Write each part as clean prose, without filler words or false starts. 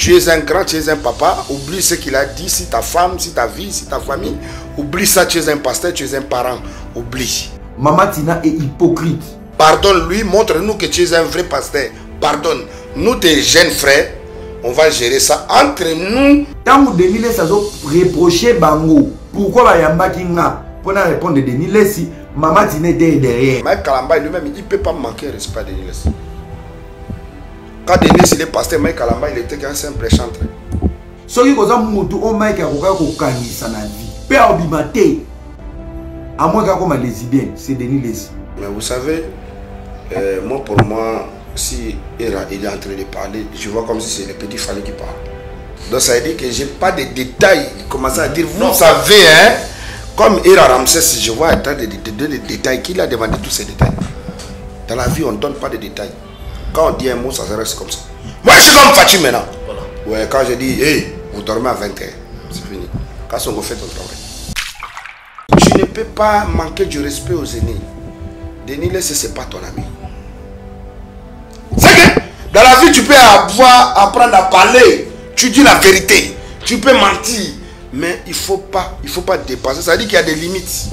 Tu es un grand, tu es un papa. Oublie ce qu'il a dit. Si ta femme, si ta vie, si ta famille. Oublie ça, tu es un pasteur, tu es un parent. Oublie. Maman Tina est hypocrite. Pardonne-lui, montre-nous que tu es un vrai pasteur. Pardonne. Nous, tes jeunes frères, on va gérer ça entre nous. Tant que Denis Lessi a reproché Bango, pourquoi Bayamba Kinga pour répondre de Denis Lessi, Maman Tina était derrière. Mike Kalamba lui-même, il ne peut pas manquer respect à Denis Lessi. Quand Denis Lessi est pasteur, Mike Kalamba, il était qu'un simple chanteur. Ce qui est moto on Mike a kokani sa na vie. Père Obimate. À moins qu'à comme lesbienne, c'est Denis Lessi. Mais vous savez, moi pour moi, si il est en train de parler, je vois comme si c'est le petit Fallait qui parle. Donc ça veut dire que je n'ai pas de détails. Il commence à dire, vous savez, hein, comme Ira Ramsès, si je vois état de détails, qu'il a demandé tous ces détails. Dans la vie, on ne donne pas de détails. Quand on dit un mot, ça se reste comme ça. Moi, je suis comme Fatim maintenant. Voilà. Ouais, quand je dis, hey, vous dormez à 20h, c'est fini. Quand on fait ton travail. Tu ne peux pas manquer du respect aux aînés. Denis Lessi, ce n'est pas ton ami. C'est que dans la vie, tu peux apprendre à parler. Tu dis la vérité. Tu peux mentir. Mais il ne faut pas dépasser. Ça veut dire qu'il y a des limites.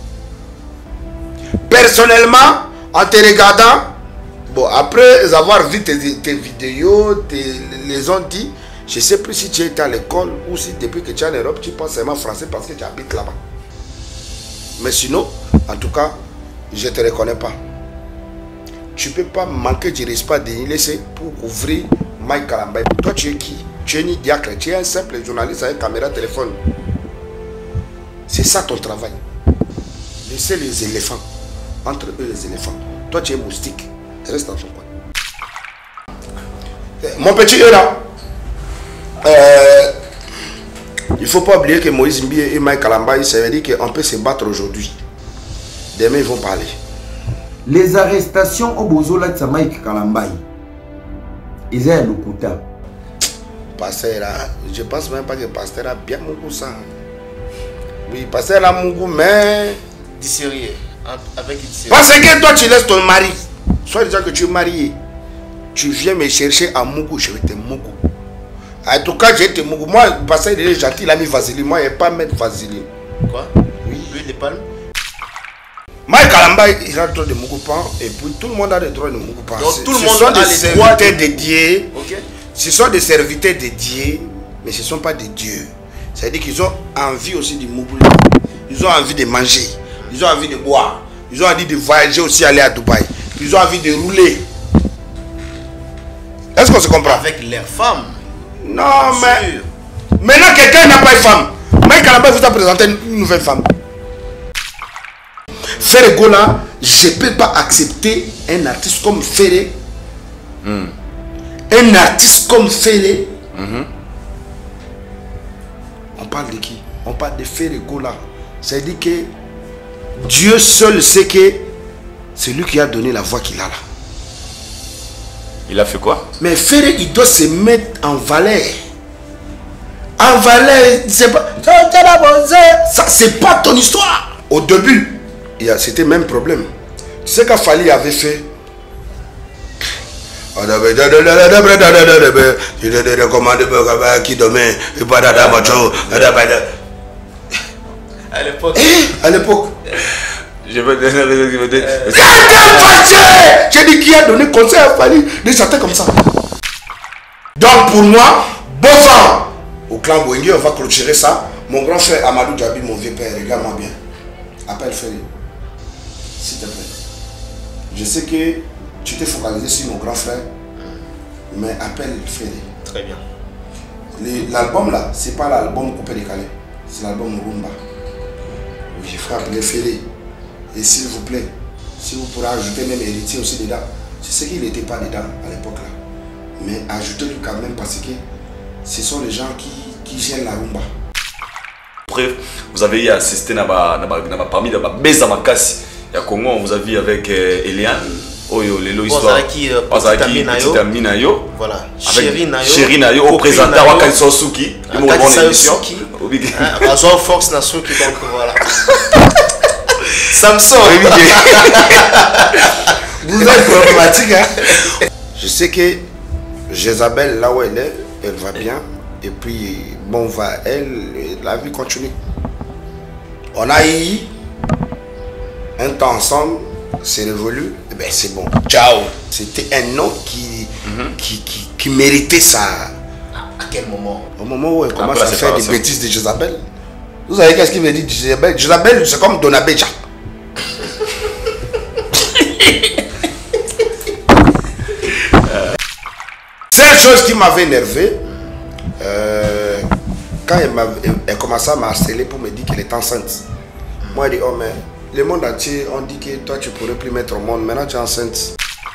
Personnellement, en te regardant, bon, après avoir vu tes vidéos, les ont dit, je ne sais plus si tu étais à l'école ou si depuis que tu es en Europe, tu parles seulement français parce que tu habites là-bas. Mais sinon, en tout cas, je ne te reconnais pas. Tu ne peux pas manquer du respect à Denis Lessi pour ouvrir Mike Kalamba. Toi, tu es qui? Tu es ni diacre, tu es un simple journaliste avec caméra, téléphone. C'est ça ton travail. Laissez les éléphants. Entre eux, les éléphants. Toi, tu es moustique. Reste dans ton coin. Mon petit Eura, il ne faut pas oublier que Moïse Mbi et Mike Kalamba, ça veut dire qu'on peut se battre aujourd'hui. Demain, ils vont parler. Les arrestations au Bozola de Mike Kalamba, ils ont le quota. Pasteur, je pense même pas que Pasteur a bien mon goût ça. Oui, Pasteur a mon goût, mais... Dissérieux. Avec une parce que toi, tu laisses ton mari. Soit déjà que tu es marié. Tu viens me chercher à Mougou, je vais te Mougou. En tout cas, j'ai te Mougou. Moi, Pasteur, il est gentil, il a mis vaseline. Moi, il n'y a pas mettre vaseline. Quoi? Oui. L'huile de palme? Mike Kalamba, il a le droit de Mougou pan. Et puis, tout le monde a le droit de Mougou pan. Donc, tout le monde ce sont a des les droits serviteurs dédiés. Ok. Ce sont des serviteurs dédiés, mais ce ne sont pas des dieux. C'est-à-dire qu'ils ont envie aussi de Mougou. Ils ont envie de manger. Ils ont envie de boire. Ils ont envie de voyager aussi, aller à Dubaï. Ils ont envie de rouler. Est-ce qu'on se comprend? Avec leurs femmes. Non, mais... Maintenant, quelqu'un n'a pas une femme. Mike Kalamba vous a présenté une nouvelle femme. Ferré Gola, je ne peux pas accepter un artiste comme Ferré. Un artiste comme Ferré. On parle de qui? On parle de Ferré Gola. C'est-à-dire que Dieu seul sait que c'est lui qui a donné la voix qu'il a là. Il a fait quoi? Mais Ferré, il doit se mettre en valeur. En valeur, c'est pas... Ça, c'est pas ton histoire. Au début, c'était le même problème. Tu sais quand Fali avait fait... À l'époque. À l'époque. Je veux dire. J'ai dit qui a donné conseil à Fali de chanter comme ça. Donc pour moi, bon vent. Au clan Boengue, on va clôturer ça. Mon grand frère Amadou Djabi, mon vieux père, regarde-moi bien. Appelle Ferré. S'il te plaît. Je sais que tu t'es focalisé sur mon grand frère, mais appelle Ferré. Très bien. L'album là, c'est pas l'album coupé décalé, c'est l'album Rumba. Oui, il faut appeler Ferré. Et s'il vous plaît, si vous pourrez ajouter même Héritier aussi dedans, c'est ce qu'il n'était pas dedans à l'époque là. Mais ajoutez-le quand même parce que ce sont les gens qui gèrent la rumba. Après, vous avez assisté parmi les Beza Makasi. Il y a Congo, vous avez avec Eliane. Oyo, Lelo Histoire. Petite Amie Nayo. Voilà. Chéri Nayo. Chéri Nayo, au présentant Wakani Sosuki. Wakani Sosuki. Razor Fox Nasuki, donc voilà. Samson. Vous êtes problématique, hein? Je sais que Jézabel, là où elle est, elle va bien. Et puis, bon, va elle, la vie continue. On a eu un temps ensemble, c'est révolu, et bien c'est bon. Ciao. C'était un homme qui méritait ça. À quel moment? Au moment où elle commence à faire des bêtises de Jezabel. Vous savez qu'est-ce qu'il veut dire Jezabel? Jezabel, c'est comme Donabeja. Seule chose qui m'avait énervé, quand elle commençait à m'harceler pour me dire qu'elle est enceinte. Moi, elle dit, oh mais le monde entier, on dit que toi tu pourrais plus mettre au monde, maintenant tu es enceinte.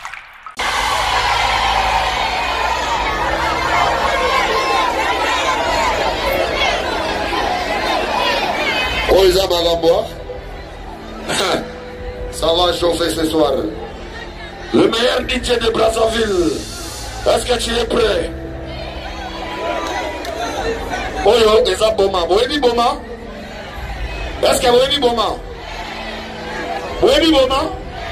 Oh Isa Magamboa, ça va chauffer ce soir. Le meilleur DJ de Brazzaville, est-ce que tu es prêt? Oh yo, Isa Boma, Boébi Boma? Est-ce que Boébi Boma? Boébi Boma?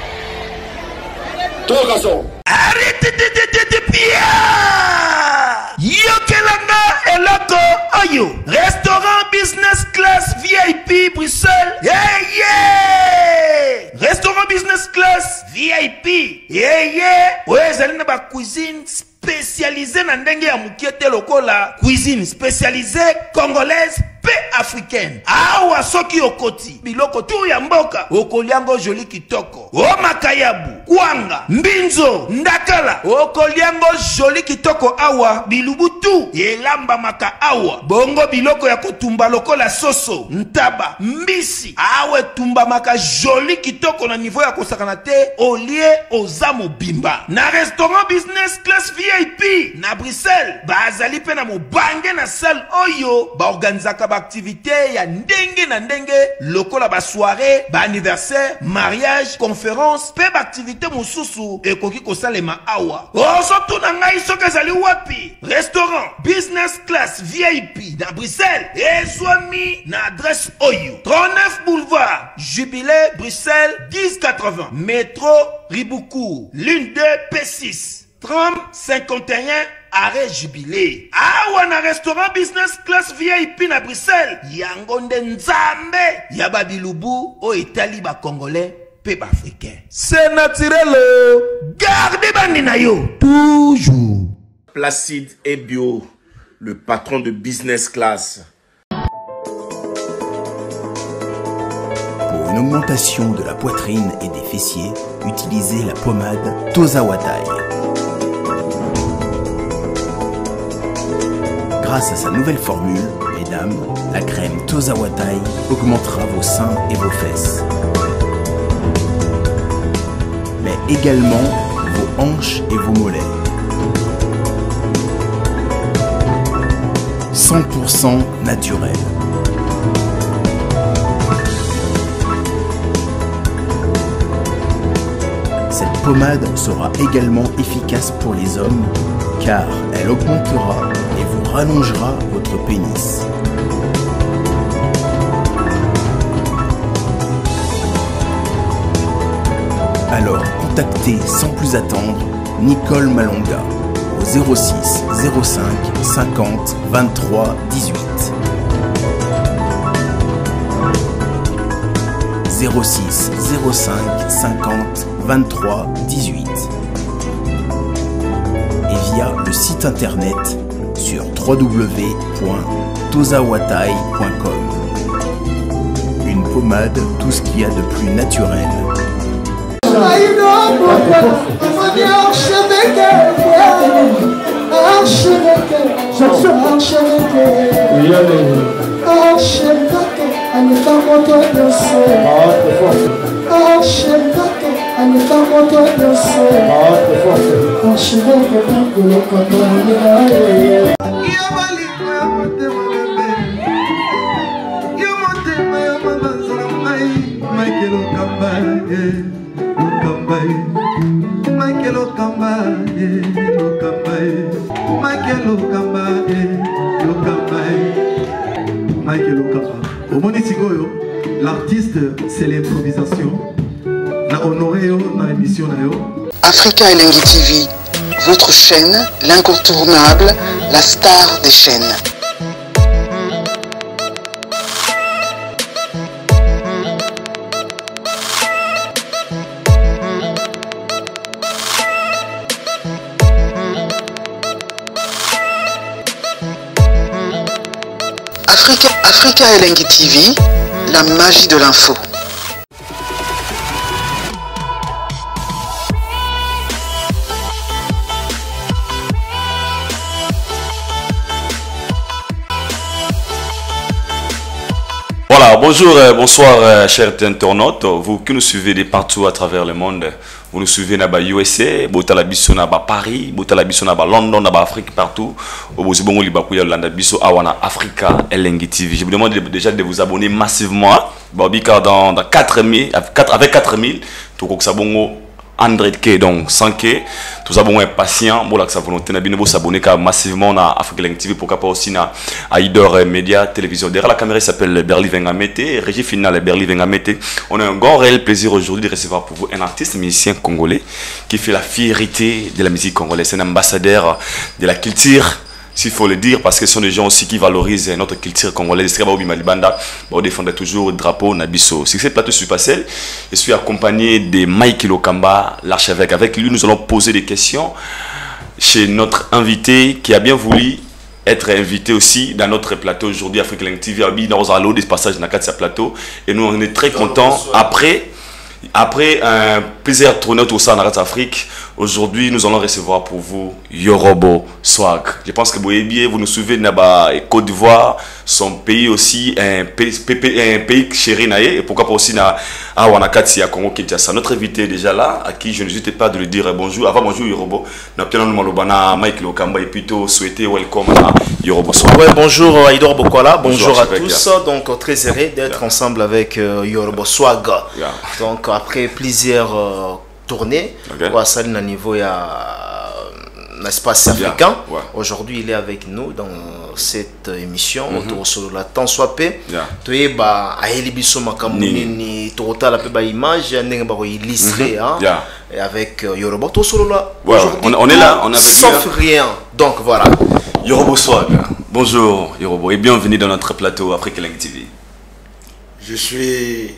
Toi, garçon. Arrêtez de Pierre! Yokelanga Eloko Oyo. Restaurant Business Class VIP Bruxelles. Yeah! Restaurant Business Class VIP. Yeah! Ouais, zali na ba cuisine spécialisée na ndenge ya mukiete lokola. Cuisine spécialisée congolaise pe africaine. Awa soki okoti biloko tu ya mboka okoliango joli kitoko. O makayabu, kwanga, mbinzo, ndakala. Okoliango joli kitoko awa bilubutu elamba maka awa. Bongo biloko ya kotumba lokola soso, ntaba, mbisi. Awe tumba maka joli kitoko na niveau ya kosakana te olie ozamo bimba. Na restaurant Business Class VIP na Bruxelles bazali pe na mobange na salle oyo ba organizaka activité ya ndenge na ndenge lokola ba soirée, ba anniversaire, mariage, conférence, pe ba activité mususu ekoki kosalema awa. Oso tuna ngai soki ezali wapi? Restaurant Business Class VIP na Bruxelles ezwami na adresse oyo 39 boulevard Jubilé Bruxelles 1080 métro Riboucourt l'une 2 P6 30 51 arrêt Jubilé. Awa na restaurant Business Class VIP na Bruxelles. Yango nde nzambe ya babilubu o etali ba congolais pe ba africain. C'est naturel. Gardez bandi na yo toujours. Placide et Bio, le patron de Business Class. Pour une augmentation de la poitrine et des fessiers, utilisez la pommade Tozawatai. Grâce à sa nouvelle formule, mesdames, la crème Tozawatai augmentera vos seins et vos fesses. Mais également vos hanches et vos mollets. 100% naturel. Cette pommade sera également efficace pour les hommes car elle augmentera et vous rallongera votre pénis. Alors contactez sans plus attendre Nicole Malonga au 06 05 50 23 18. 06 05 50 23 18 et via le site internet sur www.tozawatai.com. Une pommade, tout ce qu'il y a de plus naturel. L'artiste, c'est l'improvisation. La honoré dans l'émission. Africa Elengi TV, votre chaîne, l'incontournable, la star des chaînes. Africa Elengi TV, la magie de l'info. Voilà, bonjour, bonsoir chers internautes, vous qui nous suivez de partout à travers le monde. Vous nous suivez dans les USA, Botala Bisso na Paris, Botala Bisso na London, na Afrique partout. Au Bozibongo Libakuya Landa Bisso Awana Africa Elengi TV. Je vous demande déjà de vous abonner massivement. Bobika dans 4000 avec 4000 tout comme ça bongo 100K donc 100K tout ça bon est patient bon là que ça volonté na bino s'abonner massivement na Africa Elengi TV pourquoi pas aussi na Aider Media télévision. Derrière la caméra s'appelle Berly Vengamete, régie finale Berly Vengamete. On a un grand réel plaisir aujourd'hui de recevoir pour vous un artiste musicien congolais qui fait la fierté de la musique congolaise, c'est un ambassadeur de la culture. S'il faut le dire, parce que ce sont des gens aussi qui valorisent notre culture congolaise. On défend toujours le drapeau Nabiso. Si cette plateau sur Passel, je suis accompagné de Mike Lokamba, l'archevêque. Avec lui, nous allons poser des questions chez notre invité qui a bien voulu être invité aussi dans notre plateau aujourd'hui, Africa Elengi TV. Dans un des passages dans ce plateau. Et nous, on est très contents. Après plusieurs tournées autour de ça en Afrique, aujourd'hui nous allons recevoir pour vous Yorobo Swag. Je pense que vous nous suivez de Côte d'Ivoire, son pays aussi, un pays chéri naïe, et pourquoi pas aussi à Wanakati à Congo Kinshasa. Notre invité est déjà là, à qui je n'hésite pas de lui dire bonjour. Avant bonjour Yorobo, nous avons Mike Lokamba et plutôt souhaiter welcome à Yorobo Swag. Ouais, bonjour Aïdor Bokola, bonjour à tous. Donc très heureux d'être ensemble avec Yorobo Swag. Donc après plusieurs tournées, à salir au niveau l'espace africain. Aujourd'hui, il est avec nous dans cette émission autour sur la temps soit paix. Tu es à Elibiso Makamuni, tu as la image, illustré avec Yorobo. On est là, on a sauf rien. Donc voilà. Yorobo Swag. Bonjour Yorobo et bienvenue dans notre plateau Africa Elengi TV. Je suis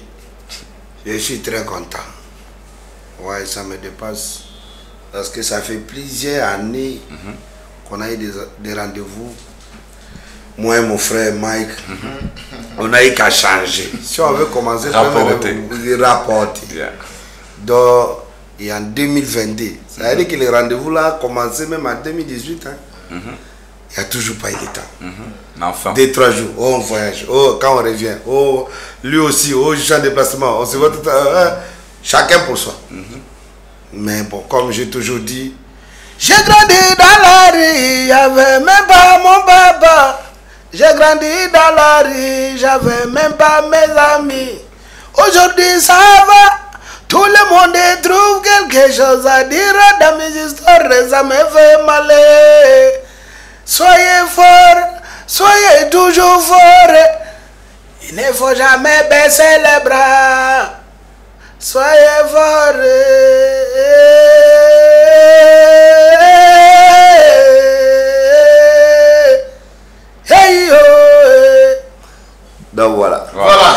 très content. Ouais, ça me dépasse. Parce que ça fait plusieurs années qu'on a eu des rendez-vous. Moi et mon frère Mike, on a eu qu'à changer. Si on veut commencer, rapporter. Donc, et en 2022, ça veut dire que les rendez-vous là ont commencé même en 2018. Il n'y a toujours pas eu de temps. Enfin. 2-3 jours, on voyage, quand on revient, lui aussi, champ de déplacement, on se voit tout à l'heure, chacun pour soi. Mais bon, comme j'ai toujours dit, j'ai grandi dans la rue, j'avais même pas mon papa. J'ai grandi dans la rue, j'avais même pas mes amis. Aujourd'hui ça va, tout le monde trouve quelque chose à dire dans mes histoires, ça me fait mal. Soyez forts, soyez toujours forts. Il ne faut jamais baisser les bras. Soyez forts. Hey yo. Donc voilà.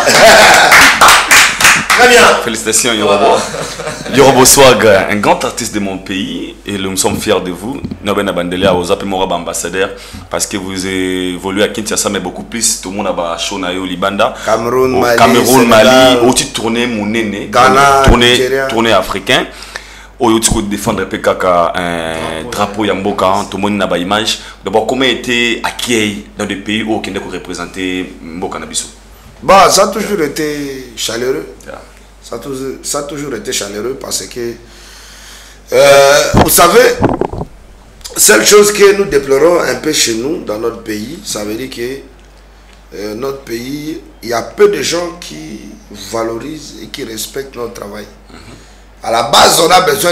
Très bien. Félicitations Yorobo. Yorobo Swag, un grand artiste de mon pays et nous sommes fiers de vous. Noben Abandelia, vous appelez mon ambassadeur parce que vous évoluez à Kinshasa mais beaucoup plus. Tout le monde a Shonayo, Libanda, Cameroun, Mali, aussi tournée Mounene, Ghana, tournée africain. Au tu défendre PKK un drapeau Yamboka, tout le monde n'a pas image. D'abord, comment était accueilli dans des pays où on a représenté Mboka Nabiso? Bon, ça a toujours été chaleureux. Ça a toujours été chaleureux parce que, vous savez, seule chose que nous déplorons un peu chez nous, dans notre pays, ça veut dire que notre pays, il y a peu de gens qui valorisent et qui respectent notre travail. À la base, on a besoin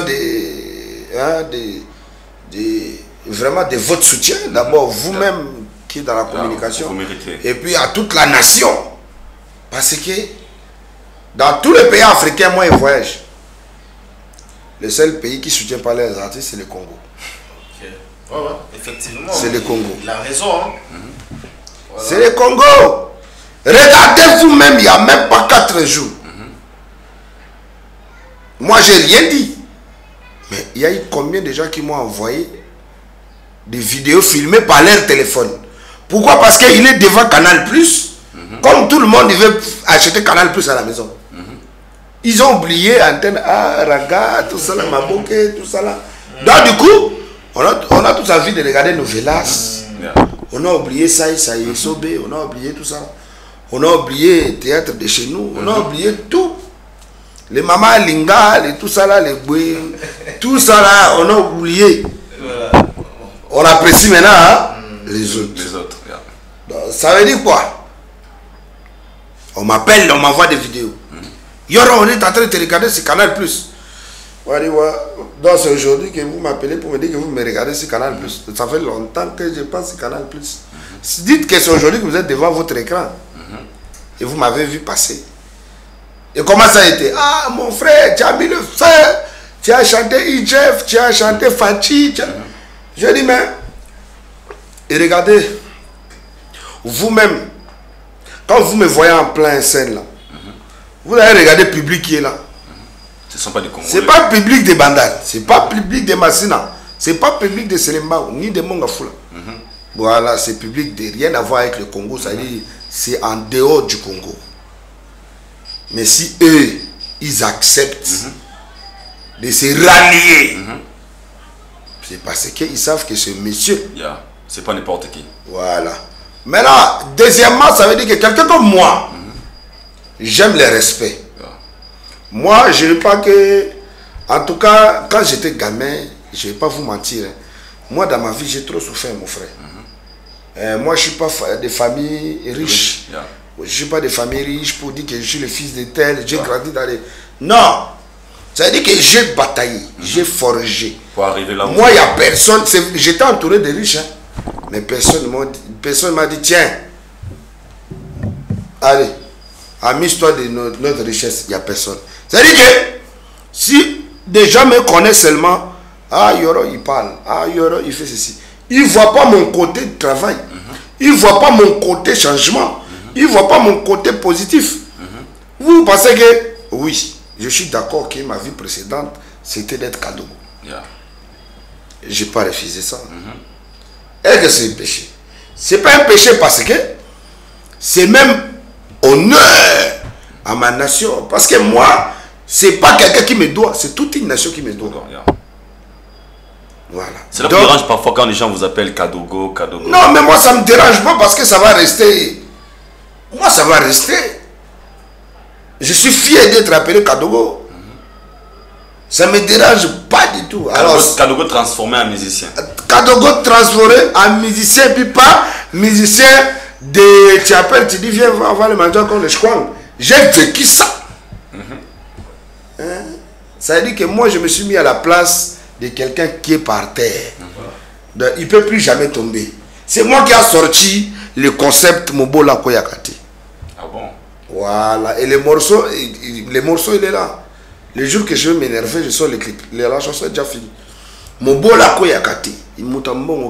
vraiment de votre soutien. D'abord, vous-même qui êtes dans la communication. Et puis à toute la nation. Parce que dans tous les pays africains, moi, je voyage. Le seul pays qui ne soutient pas les artistes, c'est le Congo. Ouais, effectivement. C'est le Congo. Il a raison. Hein. Voilà. C'est le Congo. Regardez vous-même, il n'y a même pas 4 jours. Moi, j'ai rien dit. Mais il y a eu combien de gens qui m'ont envoyé des vidéos filmées par leur téléphone. Pourquoi? Parce qu'il est devant Canal+. Comme tout le monde, il veut acheter Canal+ à la maison. Ils ont oublié Antenne A, Raga, tout ça, la Maboke, tout ça là. Donc du coup, on a tous envie de regarder Novelas. On a oublié ça, Sobé, on a oublié tout ça. On a oublié Théâtre de chez nous, on a oublié tout. Les mamans Linga, les tout ça là, les bouées, tout ça là, on a oublié. On apprécie maintenant hein, les autres. Donc, ça veut dire quoi? On m'appelle, on m'envoie des vidéos. Yoro, on est en train de te regarder sur Canal+. Donc c'est aujourd'hui que vous m'appelez pour me dire que vous me regardez sur Canal+. Ça fait longtemps que je passe sur Canal+. Dites que c'est aujourd'hui que vous êtes devant votre écran. Et vous m'avez vu passer. Et comment ça a été? Ah, mon frère, tu as mis le feu. Tu as chanté Ijef, tu as chanté Fachi. Je dis, mais... Et regardez, vous-même, quand vous me voyez en plein scène là, vous allez regarder le public qui est là. Ce ne sont pas des Congolais. C'est pas le public des Bandal, c'est pas le public des Massina, c'est pas le public de Selembao, ni de Mongafula. Voilà, c'est public de rien à voir avec le Congo, ça veut dire c'est en dehors du Congo. Mais si eux, ils acceptent de se rallier, c'est parce qu'ils savent que ce monsieur... C'est pas n'importe qui. Voilà. Maintenant, deuxièmement, ça veut dire que quelqu'un comme moi, j'aime le respect. Moi, je ne veux pas que... En tout cas, quand j'étais gamin, je ne vais pas vous mentir. Moi, dans ma vie, j'ai trop souffert, mon frère. Moi, je ne suis pas de famille riche. Je ne suis pas de famille riche pour dire que je suis le fils de tel, j'ai grandi dans les... Non. Ça veut dire que j'ai bataillé, j'ai forgé. Pour arriver là où... Moi, il n'y a personne... J'étais entouré de riches, hein. Mais personne ne m'a dit, tiens, allez, amuse-toi de notre richesse. Il n'y a personne. C'est-à-dire que si des gens me connaissent seulement, ah, Yoro, il parle, ah, Yoro, il fait ceci. Ils ne voient pas mon côté de travail. Ils ne voient pas mon côté changement. Ils ne voient pas mon côté positif. Vous pensez que, oui, je suis d'accord que ma vie précédente, c'était d'être cadeau. Je n'ai pas refusé ça. Est-ce que c'est un péché? Ce n'est pas un péché parce que c'est même honneur à ma nation. Parce que moi, ce n'est pas quelqu'un qui me doit, c'est toute une nation qui me doit. Voilà. C'est là qui dérange parfois quand les gens vous appellent Kadogo, Kadogo. Non, mais moi, ça ne me dérange pas parce que ça va rester. Moi, ça va rester. Je suis fier d'être appelé Kadogo. Ça ne me dérange pas du tout. Alors, Kadogo transformé en musicien. Kadogo transformé en musicien, puis pas musicien de... Tu appelles, tu dis, viens voir le manger comme le chouang. J'ai vécu ça. Ça veut dire que moi, je me suis mis à la place de quelqu'un qui est par terre. Donc, il ne peut plus jamais tomber. C'est moi qui a sorti le concept Mobola Koyakati. Ah bon? Voilà. Et les morceaux, il est là. Le jour que je vais m'énerver, je sors le clip. La chanson est déjà finie. Mobola Koyakati. Nous,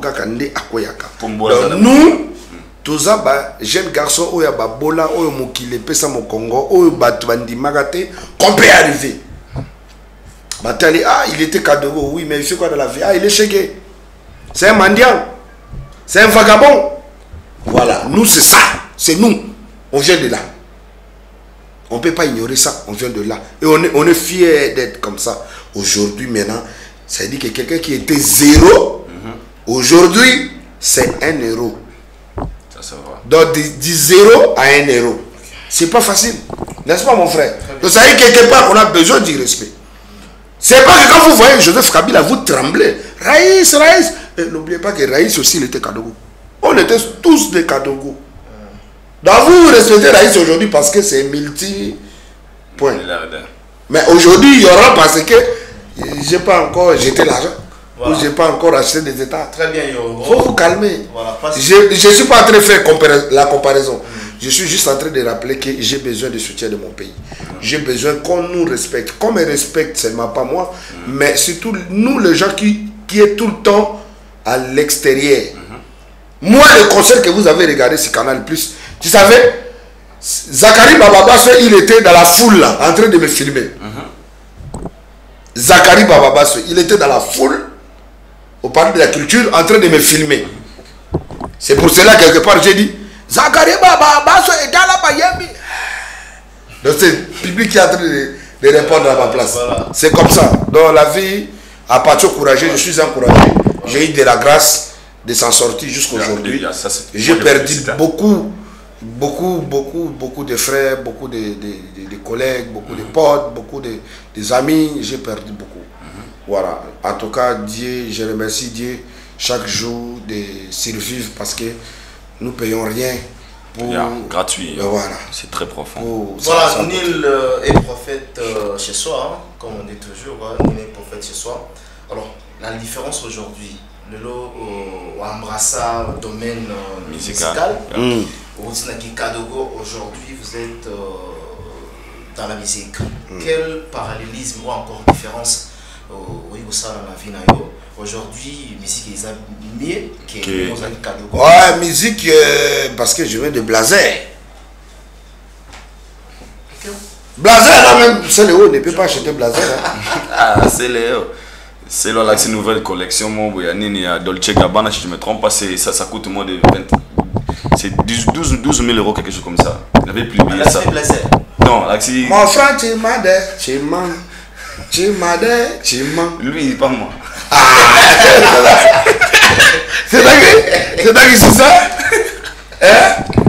tous les jeunes garçons, oya babola, oya mokile pesa mo Congo, oya batbandi magate, qu'on peut arriver. Batali, ah, il était Kadogo, oui, mais il fait quoi dans la vie? Ah, il est chégué. C'est un mendiant. C'est un vagabond. Voilà, nous c'est ça. C'est nous. On vient de là. On ne peut pas ignorer ça. On vient de là. Et on est fiers d'être comme ça. Aujourd'hui, maintenant, ça veut dire que quelqu'un qui était zéro, aujourd'hui, c'est 1 euro. Ça se voit. Donc, du 0 à 1 euro. C'est pas facile. N'est-ce pas, mon frère? Donc, ça veut dire quelque part, on a besoin du respect. C'est pas que quand vous voyez Joseph Kabila, vous tremblez. Raïs. N'oubliez pas que Raïs aussi, il était Kadogo. On était tous des Kadogo. Donc, vous respectez Raïs aujourd'hui parce que c'est multi-point. Mais aujourd'hui, il y aura parce que j'ai pas encore jeté l'argent. Voilà. Ou j'ai pas encore acheté des états. Très bien, Yo. Faut vous calmer. Voilà, je ne suis pas en train de faire la comparaison. Je suis juste en train de rappeler que j'ai besoin de soutien de mon pays. J'ai besoin qu'on nous respecte. Qu'on me respecte, seulement pas moi, mais surtout nous, les gens qui est tout le temps à l'extérieur. Moi, le concert que vous avez regardé sur Canal+, tu savais, Zachary Bababasso, il était dans la foule là, en train de me filmer. Zachary Bababasso, il était dans la foule, au parc de la culture, en train de me filmer. C'est pour cela, quelque part, j'ai dit, Zachary Bababasso est dans la Bayemi. Donc c'est le public qui est en train de répondre à ma place. Voilà. C'est comme ça. Dans la vie, à partir courageux, je suis encouragé. J'ai eu de la grâce de s'en sortir jusqu'à aujourd'hui. J'ai perdu beaucoup de frères, beaucoup de collègues, beaucoup de potes, beaucoup de amis. J'ai perdu beaucoup. Voilà. En tout cas, Dieu, je remercie Dieu chaque jour de survivre parce que nous ne payons rien. Gratuit. Voilà. C'est très profond. Voilà, nul est prophète chez soi, hein, comme on dit toujours, hein, nul est prophète chez soi. Alors, la différence aujourd'hui, le lot au embrassar le domaine musical. Aujourd'hui, vous êtes dans la musique. Quel parallélisme ou encore différence au sein de la vie? Aujourd'hui, musique est mieux que Kadogo. Ouais, musique, parce que je viens de Blazer. Blazer, là même, c'est Léo, ne peut pas acheter Blazer. Hein. Ah, c'est Léo. C'est là la nouvelle collection, il y a Dolce Gabbana, si je ne me trompe pas, ça coûte moins de 20. C'est 12 000 euros, quelque chose comme ça. Il avait publié ça. Non, là, c'est. Mon frère, tu m'as lui, il n'est pas moi. C'est dingue, c'est ça. Hein?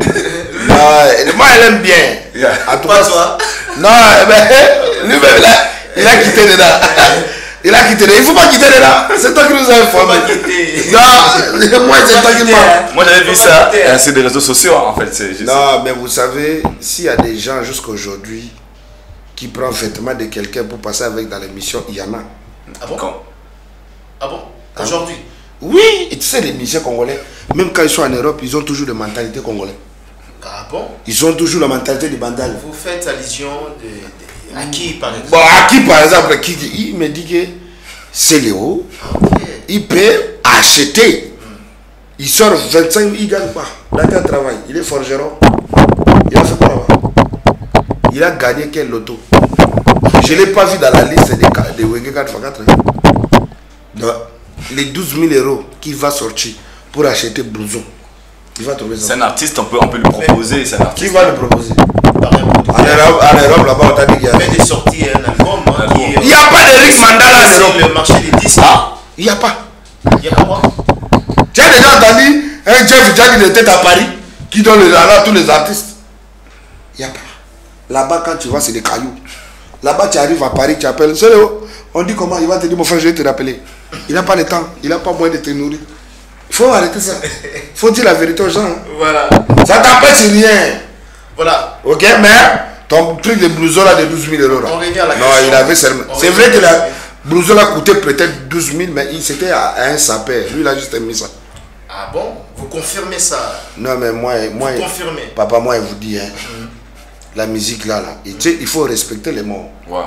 Moi, elle aime bien. En tout cas, toi. Non, lui-même, il a quitté dedans. Il a quitté dedans. Il ne faut pas quitter dedans. C'est toi qui nous as informé. Non, moi, c'est toi qui m'as. Moi, j'avais vu ça. C'est des réseaux sociaux, en fait. Non, mais vous savez, s'il y a des gens jusqu'à aujourd'hui qui prennent vêtements de quelqu'un pour passer avec dans l'émission, il y en a. Ah bon? Ah bon? Aujourd'hui? Oui, et tu sais, les musiciens congolais, même quand ils sont en Europe, ils ont toujours la mentalité congolaise. Ah bon? Ils ont toujours la mentalité du bandal. Vous faites allusion à qui, par exemple? Bon, à qui, par exemple, il me dit que c'est Léo, il peut acheter. Il sort 25 000, il ne gagne pas. Là, il travaille, il est forgeron. Il a fait quoi là-bas? Il a gagné quel loto? Je ne l'ai pas vu dans la liste des Wenge 4x4. Donc, les 12 000 euros qu'il va sortir pour acheter blouson, il va trouver ça. C'est un artiste, on peut lui proposer. Qui va lui proposer? En Europe, là-bas, on t'a dit qu'il y a des sorties, un album. Il n'y a pas de Rick Mandala en Europe. Le marché des disques. Il n'y a pas. Il n'y a pas quoi? Tu as déjà entendu un Jeff Jack qui était à Paris qui donne le à tous les artistes? Il n'y a pas. Là-bas, quand tu vois, c'est des cailloux. Là-bas, tu arrives à Paris, tu appelles. On dit comment? Il va te dire, mon frère, je vais te rappeler. Il n'a pas le temps. Il n'a pas moyen de te nourrir. Il faut arrêter ça. Il faut dire la vérité aux gens. Hein. Voilà. Ça t'empêche rien. Voilà. Ok, mais ton truc de blouson là de 12 000 euros là. On revient à la non, il avait seulement. C'est vrai que la blouson là coûtait peut-être 12 000, mais c'était à un sapin. Lui, il a juste mis ça. Ah bon? Vous confirmez ça? Non, mais moi vous confirmez. Papa, moi, il vous dit, hein, la musique là, il faut respecter les morts. Ouais.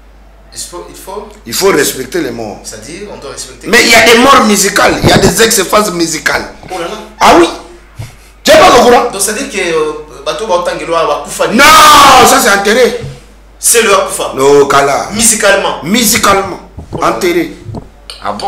Il faut respecter les morts. C'est-à-dire, on doit respecter. Mais il y a des morts musicales, il y a des ex-phases musicales. Oh là là. Ah oui? Tu n'es pas au courant? Donc, c'est-à-dire que Bato Bautangelo va Koufa. Non, ça c'est enterré. C'est le Koufa. Non, Kala. Musicalement. Enterré. Ah bon?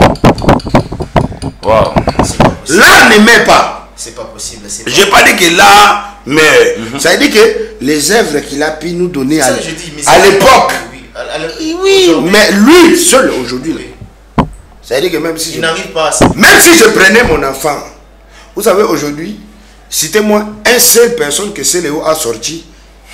Wow. Là, ne met pas. C'est pas possible. Je n'ai pas dit que là, mais ça veut dire que les œuvres qu'il a pu nous donner à l'époque. Oui, mais lui seul aujourd'hui. Oui. Ça veut dire que même si n'arrive pas à ça. Même si je prenais mon enfant, vous savez aujourd'hui, citez-moi un seul personne que Céléo a sorti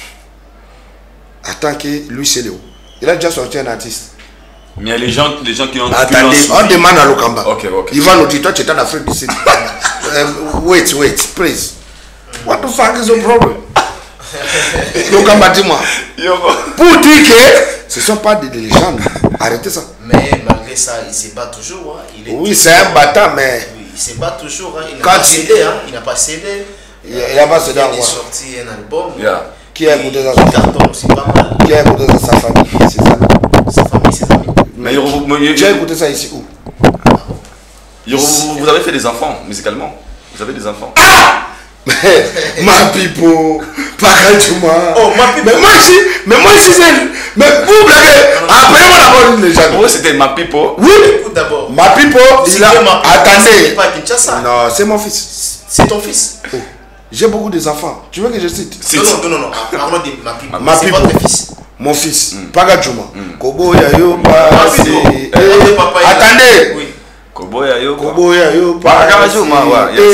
en tant que lui Céléo. Il a déjà sorti un artiste. Mais il y a les gens qui ont... Attendez, on demande à Lokamba. Ok. Il va nous dire, toi tu es en Afrique du Sud. Wait, please. What the fuck is the problem? Lokamba, dis-moi. Pour dire que ce ne sont pas des légendes. Arrêtez ça. Mais malgré ça, il ne se bat toujours. Hein. Oui, c'est un battant, mais... Oui, il ne se bat toujours. Hein. Il n'a pas cédé. Hein. Il n'a pas cédé. Il n'a pas cédé. Il a sorti un album. Yeah. Qui a écouté ça? Carton aussi pas mal. Qui a écouté ça? Sa famille, ses amis. Sa famille, ses amis. Mais tu as écouté ça ici où? Il Vous avez fait des enfants musicalement. Vous avez des enfants. Ah, ma pipo, Pakajuma. Oh, ma pipo. Mais moi je sais. Mais vous blaguez. Après moi d'abord les gens. Pour eux c'était ma pipo. Oui. Écoute d'abord. Ma pipo, il a. Attendez. Non, c'est mon fils. C'est ton fils. Oh. J'ai beaucoup d'enfants. Tu veux que je cite? Non. Parlons de ma pipo. Ma pipo. C'est votre fils. Mon fils. Pakajuma. Kobo Yayo. Attendez. Oui. Kobo Yayo. Pakajuma.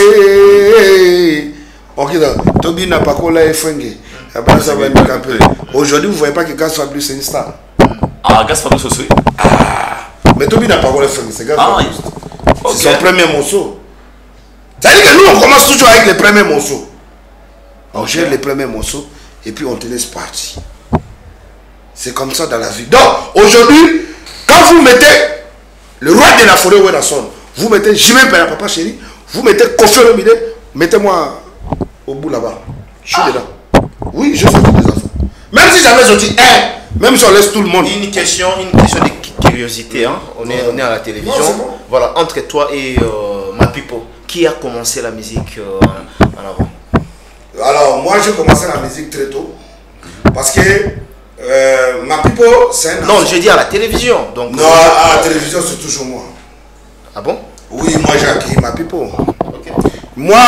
Ok, Tobi n'a pas collé et fringué. Aujourd'hui, vous ne voyez pas que Gaz Fabrice c'est une star. Ah, Gaz Fabrice aussi. Mais Tobi n'a pas collé fringué, c'est Gaz Fabrice. Okay. C'est son premier morceau. Ça veut dire que nous, on commence toujours avec les premiers morceaux. On gère les premiers morceaux et puis on te laisse partir. C'est comme ça dans la vie. Donc, aujourd'hui, quand vous mettez le roi de la forêt Wenasson, vous mettez Jimé Père Papa Chéri, vous mettez Kofi Olomide, mettez-moi au bout là-bas. Je suis dedans. Oui, je sortis des enfants. Même si j'avais sorti un, même si on laisse tout le monde. Une question de curiosité. Hein. On est à la télévision. Non, bon. Voilà, entre toi et ma pipo, qui a commencé la musique en avant? Alors, moi j'ai commencé la musique très tôt. Parce que ma pipo, c'est un. Non, je dis à la télévision. Donc, non, à la télévision, c'est toujours moi. Ah bon? Oui, moi j'ai acquis ma pipo. Okay. Moi,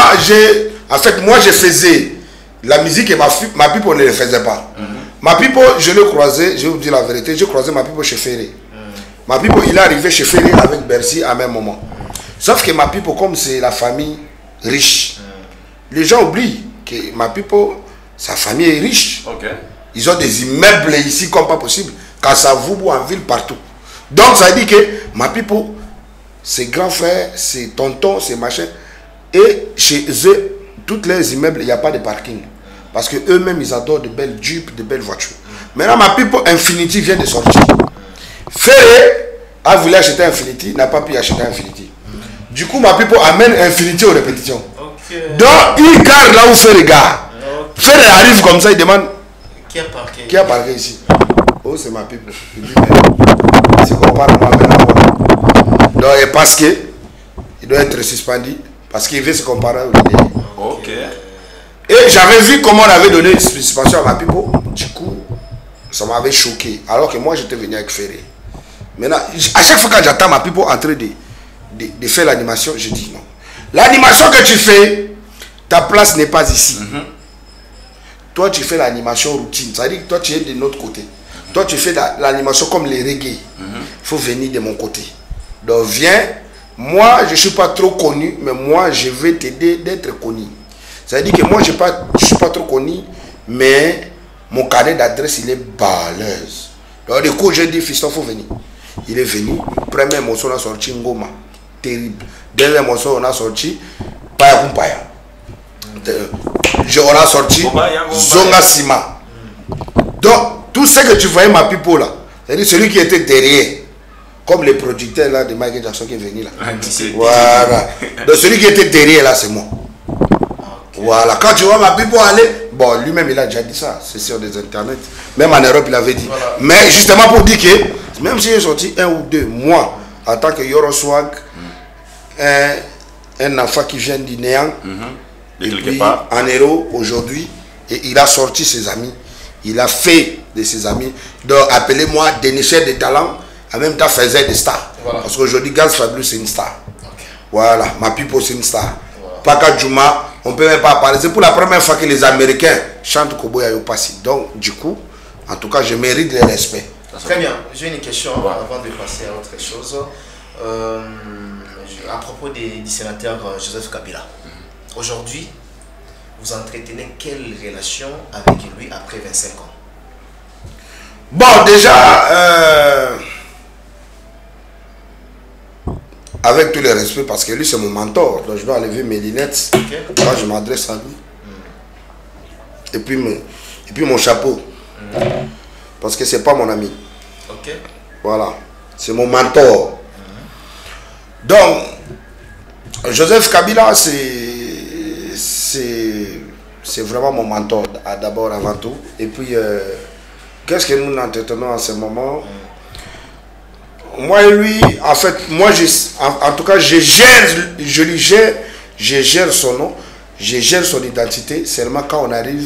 je faisais la musique et ma pipo ne le faisait pas. Ma pipo, je l'ai croisé, je vais vous dire la vérité, j'ai croisé ma pipo chez Ferré. Ma pipo, il est arrivé chez Ferré avec Bercy à même moment. Sauf que ma pipo, comme c'est la famille riche, les gens oublient que ma pipo, sa famille est riche. Okay. Ils ont des immeubles ici comme pas possible. Kassavoubou en ville, partout. Donc ça dit que ma pipo, ses grands frères, ses tontons, ses machins, et chez eux, tous les immeubles, il n'y a pas de parking. Parce que eux-mêmes, ils adorent de belles Jeeps, de belles voitures. Maintenant, ma pipo Infinity vient de sortir. Ferré a voulu acheter Infinity, n'a pas pu acheter Infinity. Du coup, ma pipo amène Infinity aux répétitions. Okay. Donc, il garde là où Ferré gare. Okay. Ferré arrive comme ça, il demande qui a parqué ici. Oh, c'est ma pipo. Il dit, mais c'est qu'on parle moi maintenant. Donc, et parce que il doit être suspendu, parce qu'il veut se comparer au leader. Ok. Et j'avais vu comment on avait donné une participation à ma pipo. Du coup, ça m'avait choqué. Alors que moi, j'étais venu avec Ferré. Maintenant, à chaque fois que j'attends ma pipo en train de faire l'animation, je dis non. L'animation que tu fais, ta place n'est pas ici. Toi, tu fais l'animation routine. Ça veut dire que toi, tu es de notre côté. Toi, tu fais l'animation comme les reggae. Il faut venir de mon côté. Donc, viens. Moi, je ne suis pas trop connu, mais moi, je vais t'aider d'être connu. Ça veut dire que moi, je ne suis pas trop connu, mais mon carnet d'adresse, il est balèze. Donc, du coup, j'ai dit, fiston, il faut venir. Il est venu. Premier morceau, on a sorti Ngoma. Terrible. Deuxième morceau, on a sorti Paya Kumpaya. On a sorti Zonga Sima. Donc, tout ce que tu voyais, ma pipo là, c'est-à-dire celui qui était derrière. Comme les producteurs là de Michael Jackson qui est venu là. Voilà. Donc celui qui était derrière là, c'est moi. Okay. Voilà. Quand tu vois ma pipo aller, bon, lui-même il a déjà dit ça. C'est sur des internets. Même en Europe, il avait dit. Voilà. Mais justement pour dire que, même si j'ai sorti un ou deux, moi, en tant que Yoroswag, un enfant qui vient du néant, et puis en héros aujourd'hui, et il a sorti ses amis. Il a fait de ses amis. Donc appelez-moi dénicheur de talent. En même temps, faisait des stars. Voilà. Parce qu'aujourd'hui, Gaz Fabrice, c'est une star. Okay. Voilà. Ma pipo, c'est une star. Voilà. Paka Juma, on ne peut même pas parler. C'est pour la première fois que les Américains chantent Kobo Yayo Passi. Donc, du coup, en tout cas, je mérite le respect. Très bien. J'ai une question avant de passer à autre chose. À propos du sénateur Joseph Kabila. Aujourd'hui, vous entretenez quelle relation avec lui après 25 ans? Bon, déjà... avec tous les respects, parce que lui c'est mon mentor, donc je dois enlever mes lunettes quand je m'adresse à lui. Et puis mon chapeau, parce que c'est pas mon ami. Voilà, c'est mon mentor. Donc, Joseph Kabila, c'est vraiment mon mentor d'abord, avant tout. Et puis, qu'est-ce que nous entretenons en ce moment? moi et lui, en fait, moi, en tout cas, je gère son nom, je gère son identité, seulement quand on arrive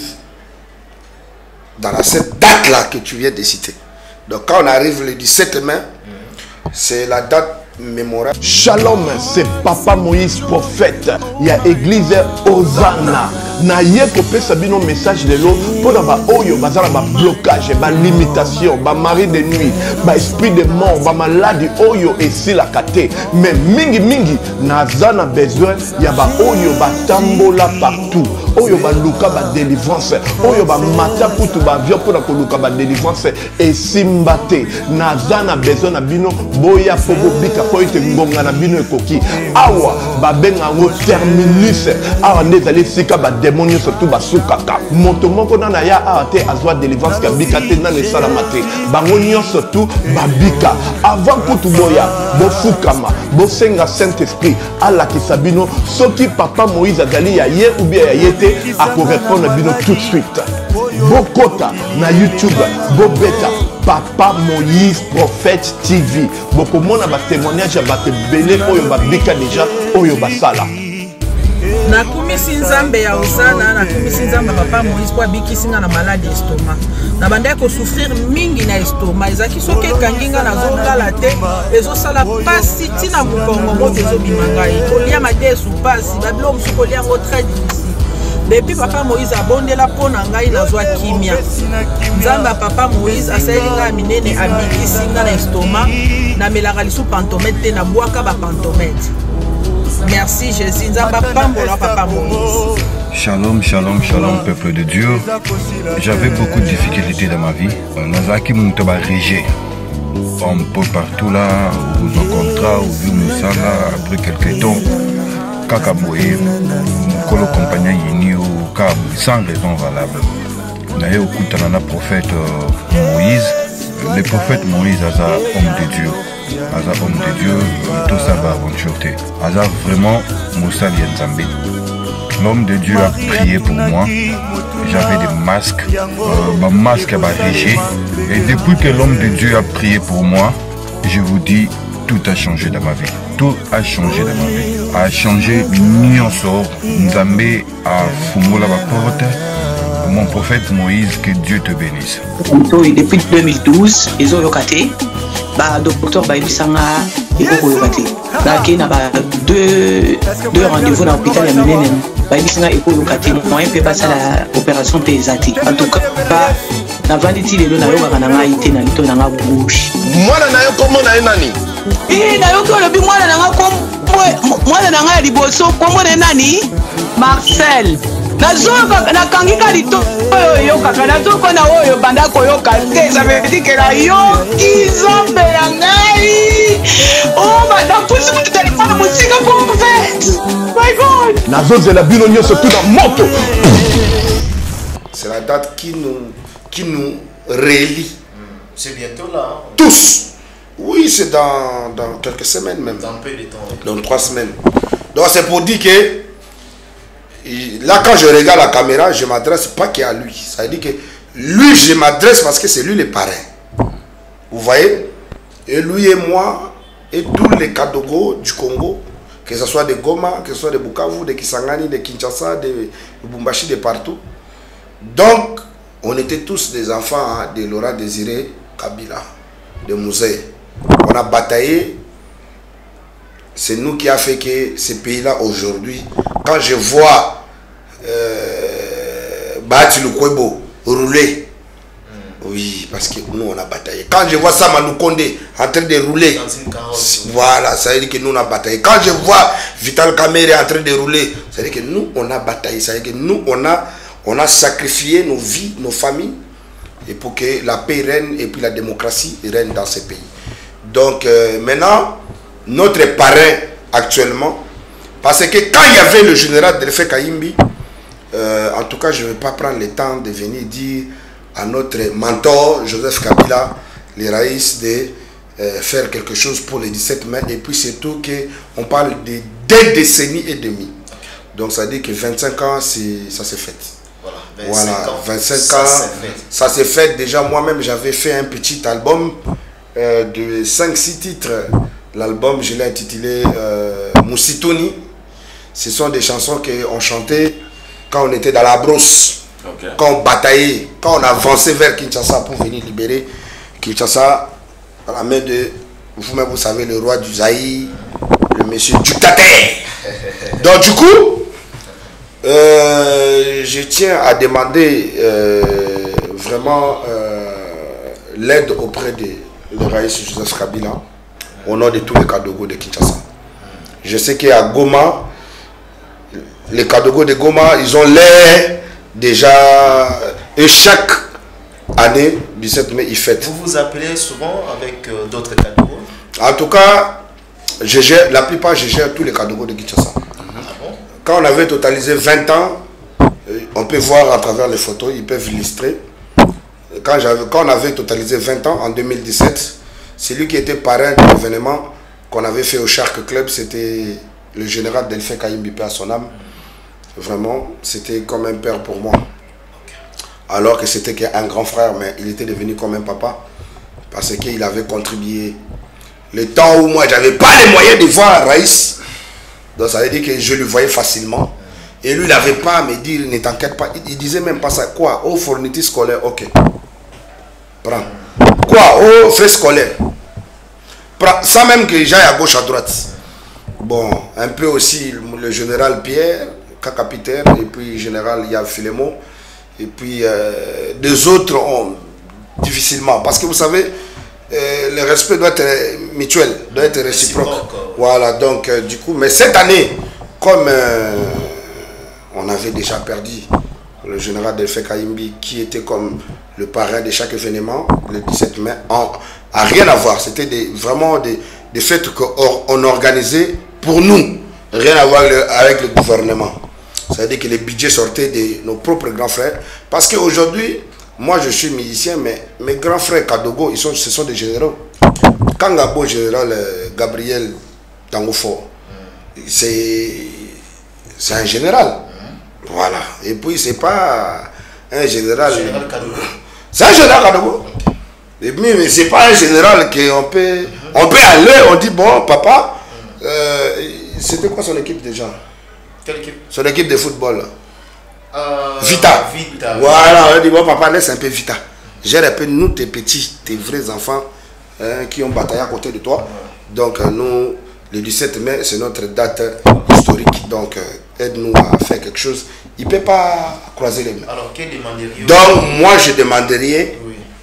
dans cette date-là que tu viens de citer. Donc quand on arrive le 17 mai, c'est la date mémorable. Shalom, c'est Papa Moïse prophète. Il y a église Hosanna. Na ye kopesa bino message de l'eau pour ba oyo bazala ba blocage, ba limitation, ba mari de nuit, ba esprit de mort, ba maladie oyo esi la kate. Mais mingi nazana besoin ya ba oyo ba tambola partout. Oyo ba luka ba délivrance, oyo ba mata putu ba avion pour ko luka ba délivrance et simbate. Nazana besoin na bino boya pobo bika po ite ngonga na bino ekoki. Awa ba benga ngo terminus. Awa ndezali sika ba démonios surtout basukaka moto moko na ya ate azwa délivrance ka bika te na nesala mate bango nyonso surtout babika avant kutu boya bo fukama bo senga Saint-Esprit ala kisabino soki Papa Moïse azali ya ye ou bien ya yete a ko répondre bino tout de suite bokota na YouTube bo beta Papa Moïse prophète TV boko mona ba témoignage ba te belé oyo babika déjà oyo basala. Nakumisi nzambe ya Hosanna, nakumisi nzambe Papa Moïse kwa bikisinga na malade estomac. Na banda ko souffrir mingi na estomac. Ezaki soki kanginga na zongala te, ezosala pasi tina mukongo moto ezobimanga ye. Kolia madesu pasi, babilo musukolia ngo très difficile. Depuis Papa Moïse abondela pona ngai nazwa kimia. Nzambe Papa Moïse asayelinga minene abikisinga na estomac, na melaka lisu pantomètre na bwaka ba pantomètre. Merci Jésus, Papa Moïse. Shalom, shalom, shalom, peuple de Dieu. J'avais beaucoup de difficultés dans ma vie. Nazaki Moutaba Régé. Un peu partout là, où nos contrats, où nous sommes là, après quelques temps, Kakaboué, Mokolo compagnie Yini ou Kab, sans raison valable. D'ailleurs, au coup de prophète Moïse, le prophète Moïse, homme de Dieu. Aza homme de Dieu, tout ça va aventure. Aza vraiment Moussa Lienzambi. L'homme de Dieu a prié pour moi. J'avais des masques, ma masque a régé. Et depuis que l'homme de Dieu a prié pour moi, je vous dis, tout a changé dans ma vie. Tout a changé dans ma vie. A changé Nyonso, Nzambe a Fumola la porte. Mon prophète Moïse, que Dieu te bénisse. Depuis 2012, ils ont locaté. Bah, docteur Baïbisanga et Koyokate. Bah, qui n'a pas deux rendez-vous dans l'hôpital à Ménénen. Baïbisanga et Koyokate. Moi, je ne peux pas ça l'opération pesate. En tout cas, la vanité de l'eau n'a été dans la bouche. Moi, comment on a nani? Eh, moi, je liboso, comment on a nani? Marcel. nakangika litoyo kaka nazokona oyo banda koyoka te ça veut dire que la yoki nzambe ya ngai oh madame pusi mutu telefone mosika prophète my god nazozela bino nyonso tout dans moto. C'est la date qui nous relie. C'est bientôt là. Tous. Oui, c'est dans quelques semaines même. Dans peu de temps. Dans 3 semaines. Donc c'est pour dire que là, quand je regarde la caméra, je ne m'adresse pas qu'à lui. Ça veut dire que lui, je m'adresse parce que c'est lui le parrain. Vous voyez? Et lui et moi, et tous les Kadogo du Congo, que ce soit de Goma, que ce soit de Bukavu, de Kisangani, de Kinshasa, de Lubumbashi, de partout. Donc, on était tous des enfants de Laurent Désiré Kabila, de Mouzé. On a bataillé. C'est nous qui a fait que ce pays-là aujourd'hui, quand je vois Bahati Lukwebo rouler, oui, parce que nous on a bataillé. Quand je vois Samalou Kondé en train de rouler, voilà, ça veut dire que nous on a bataillé. Quand je vois Vital Kamerhe en train de rouler, ça veut dire que nous on a bataillé. Ça veut dire que nous on a sacrifié nos vies, nos familles, et pour que la paix règne et puis la démocratie règne dans ce pays. Donc maintenant, notre parrain actuellement, parce que quand il y avait le général Delphin Kayimbi, en tout cas je ne vais pas prendre le temps de venir dire à notre mentor Joseph Kabila, les raïs, de faire quelque chose pour le 17 mai, et puis surtout qu'on parle de 2 décennies et demie. Donc ça dit que 25 ans, ça s'est fait. Voilà, 25 ans, ça s'est fait. Déjà moi-même j'avais fait un petit album de 5-6 titres. L'album, je l'ai intitulé Moussitoni. Ce sont des chansons qu'on chantait quand on était dans la brosse, quand on bataillait, quand on avançait vers Kinshasa pour venir libérer Kinshasa à la main de, vous-même vous savez, le roi du Zaïre, le monsieur dictateur. Donc du coup, je tiens à demander vraiment l'aide auprès de Raïs Joseph Kabila au nom de tous les Kadogo de Kinshasa. Je sais qu'à Goma, les Kadogo de Goma, ils ont l'air déjà, et chaque année, 17 mai, ils fêtent. Vous vous appelez souvent avec d'autres Kadogo? En tout cas, la plupart, je gère tous les Kadogo de Kinshasa. Quand on avait totalisé 20 ans, on peut voir à travers les photos, ils peuvent illustrer. Quand on avait totalisé 20 ans, en 2017, celui qui était parrain de l'événement qu'on avait fait au Shark Club, c'était le général Delphin Kayimbi à son âme. Vraiment, c'était comme un père pour moi. Alors que c'était qu'un grand frère, mais il était devenu comme un papa. Parce qu'il avait contribué. Le temps où moi, je n'avais pas les moyens de voir Raïs. Donc ça veut dire que je le voyais facilement. Et lui, il n'avait pas à me dire, ne t'inquiète pas. Il disait même pas ça. Quoi? Oh, fourniture scolaire, ok. Prends. Quoi? Oh, frais scolaire. Prends. Sans même que j'aille à gauche, à droite. Bon, un peu aussi le général Pierre, capitaine, et puis le général Yav Filemo. Et puis des autres ont difficilement. Parce que vous savez, le respect doit être mutuel, doit être réciproque. Voilà, donc du coup, mais cette année, comme on avait déjà perdu le général Delphin Kayimbi, qui était comme le parrain de chaque événement, le 17 mai, a rien à voir. C'était vraiment des fêtes qu'on organisait pour nous, rien à voir avec le gouvernement. C'est-à-dire que les budgets sortaient de nos propres grands frères. Parce qu'aujourd'hui, moi je suis musicien, mais mes grands frères Kadogo, ce sont des généraux. Kangabo, général Gabriel Tangofo, c'est un général. Voilà. Et puis c'est pas un général. C'est un général Kadogo. Et puis, mais c'est pas un général qu'on peut. On peut aller, on dit bon, papa, c'était quoi son équipe déjà? Quelle équipe? Son équipe de football. Vita. Voilà, on dit bon, papa, laisse un peu Vita. Gère un peu nous, tes petits, tes vrais enfants qui ont bataillé à côté de toi. Donc, nous, le 17 mai, c'est notre date historique. Donc, aide-nous à faire quelque chose. Il ne peut pas croiser les mains. Alors, que demanderiez-vous? Donc, moi, je demanderais.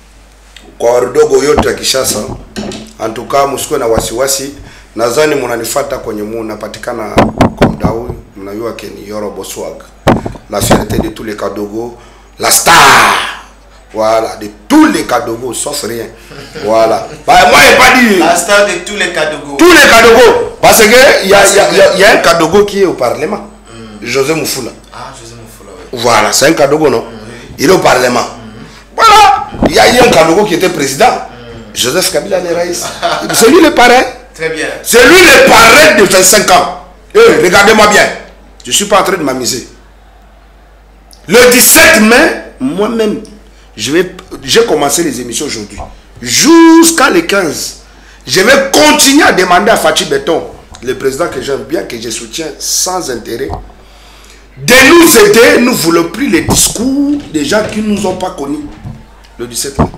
Cordogo yote Kishasa. En tout cas, Mousko na wasiwasi. Nazani munanifata kwenye munapatikana kwa mdau. Mnajua keni Yorobo Swag. La fierté de tous les Kadogo. La star. Voilà, de tous les Kadogo, sauf rien. Voilà. Bah, moi, je n'ai pas dit. La star de tous les Kadogo. Tous les Kadogo. Parce qu'il y a un Kadogo qui est au Parlement. José Moufoula. Ah, José Moufoula, oui. Voilà, c'est un Kadogo, non? Il est au Parlement. Voilà. Il y a eu un Kadogo qui était président. Joseph Kabila Raïs. C'est lui le parrain. Très bien. C'est lui le parrain de 25 ans. Regardez-moi bien. Je ne suis pas en train de m'amuser. Le 17 mai, moi-même, j'ai commencé les émissions aujourd'hui. Jusqu'à le 15. Je vais continuer à demander à Fachi Béton, le président que j'aime bien, que je soutiens sans intérêt, de nous aider. Nous ne voulons plus les discours des gens qui ne nous ont pas connus. Le 17 mai.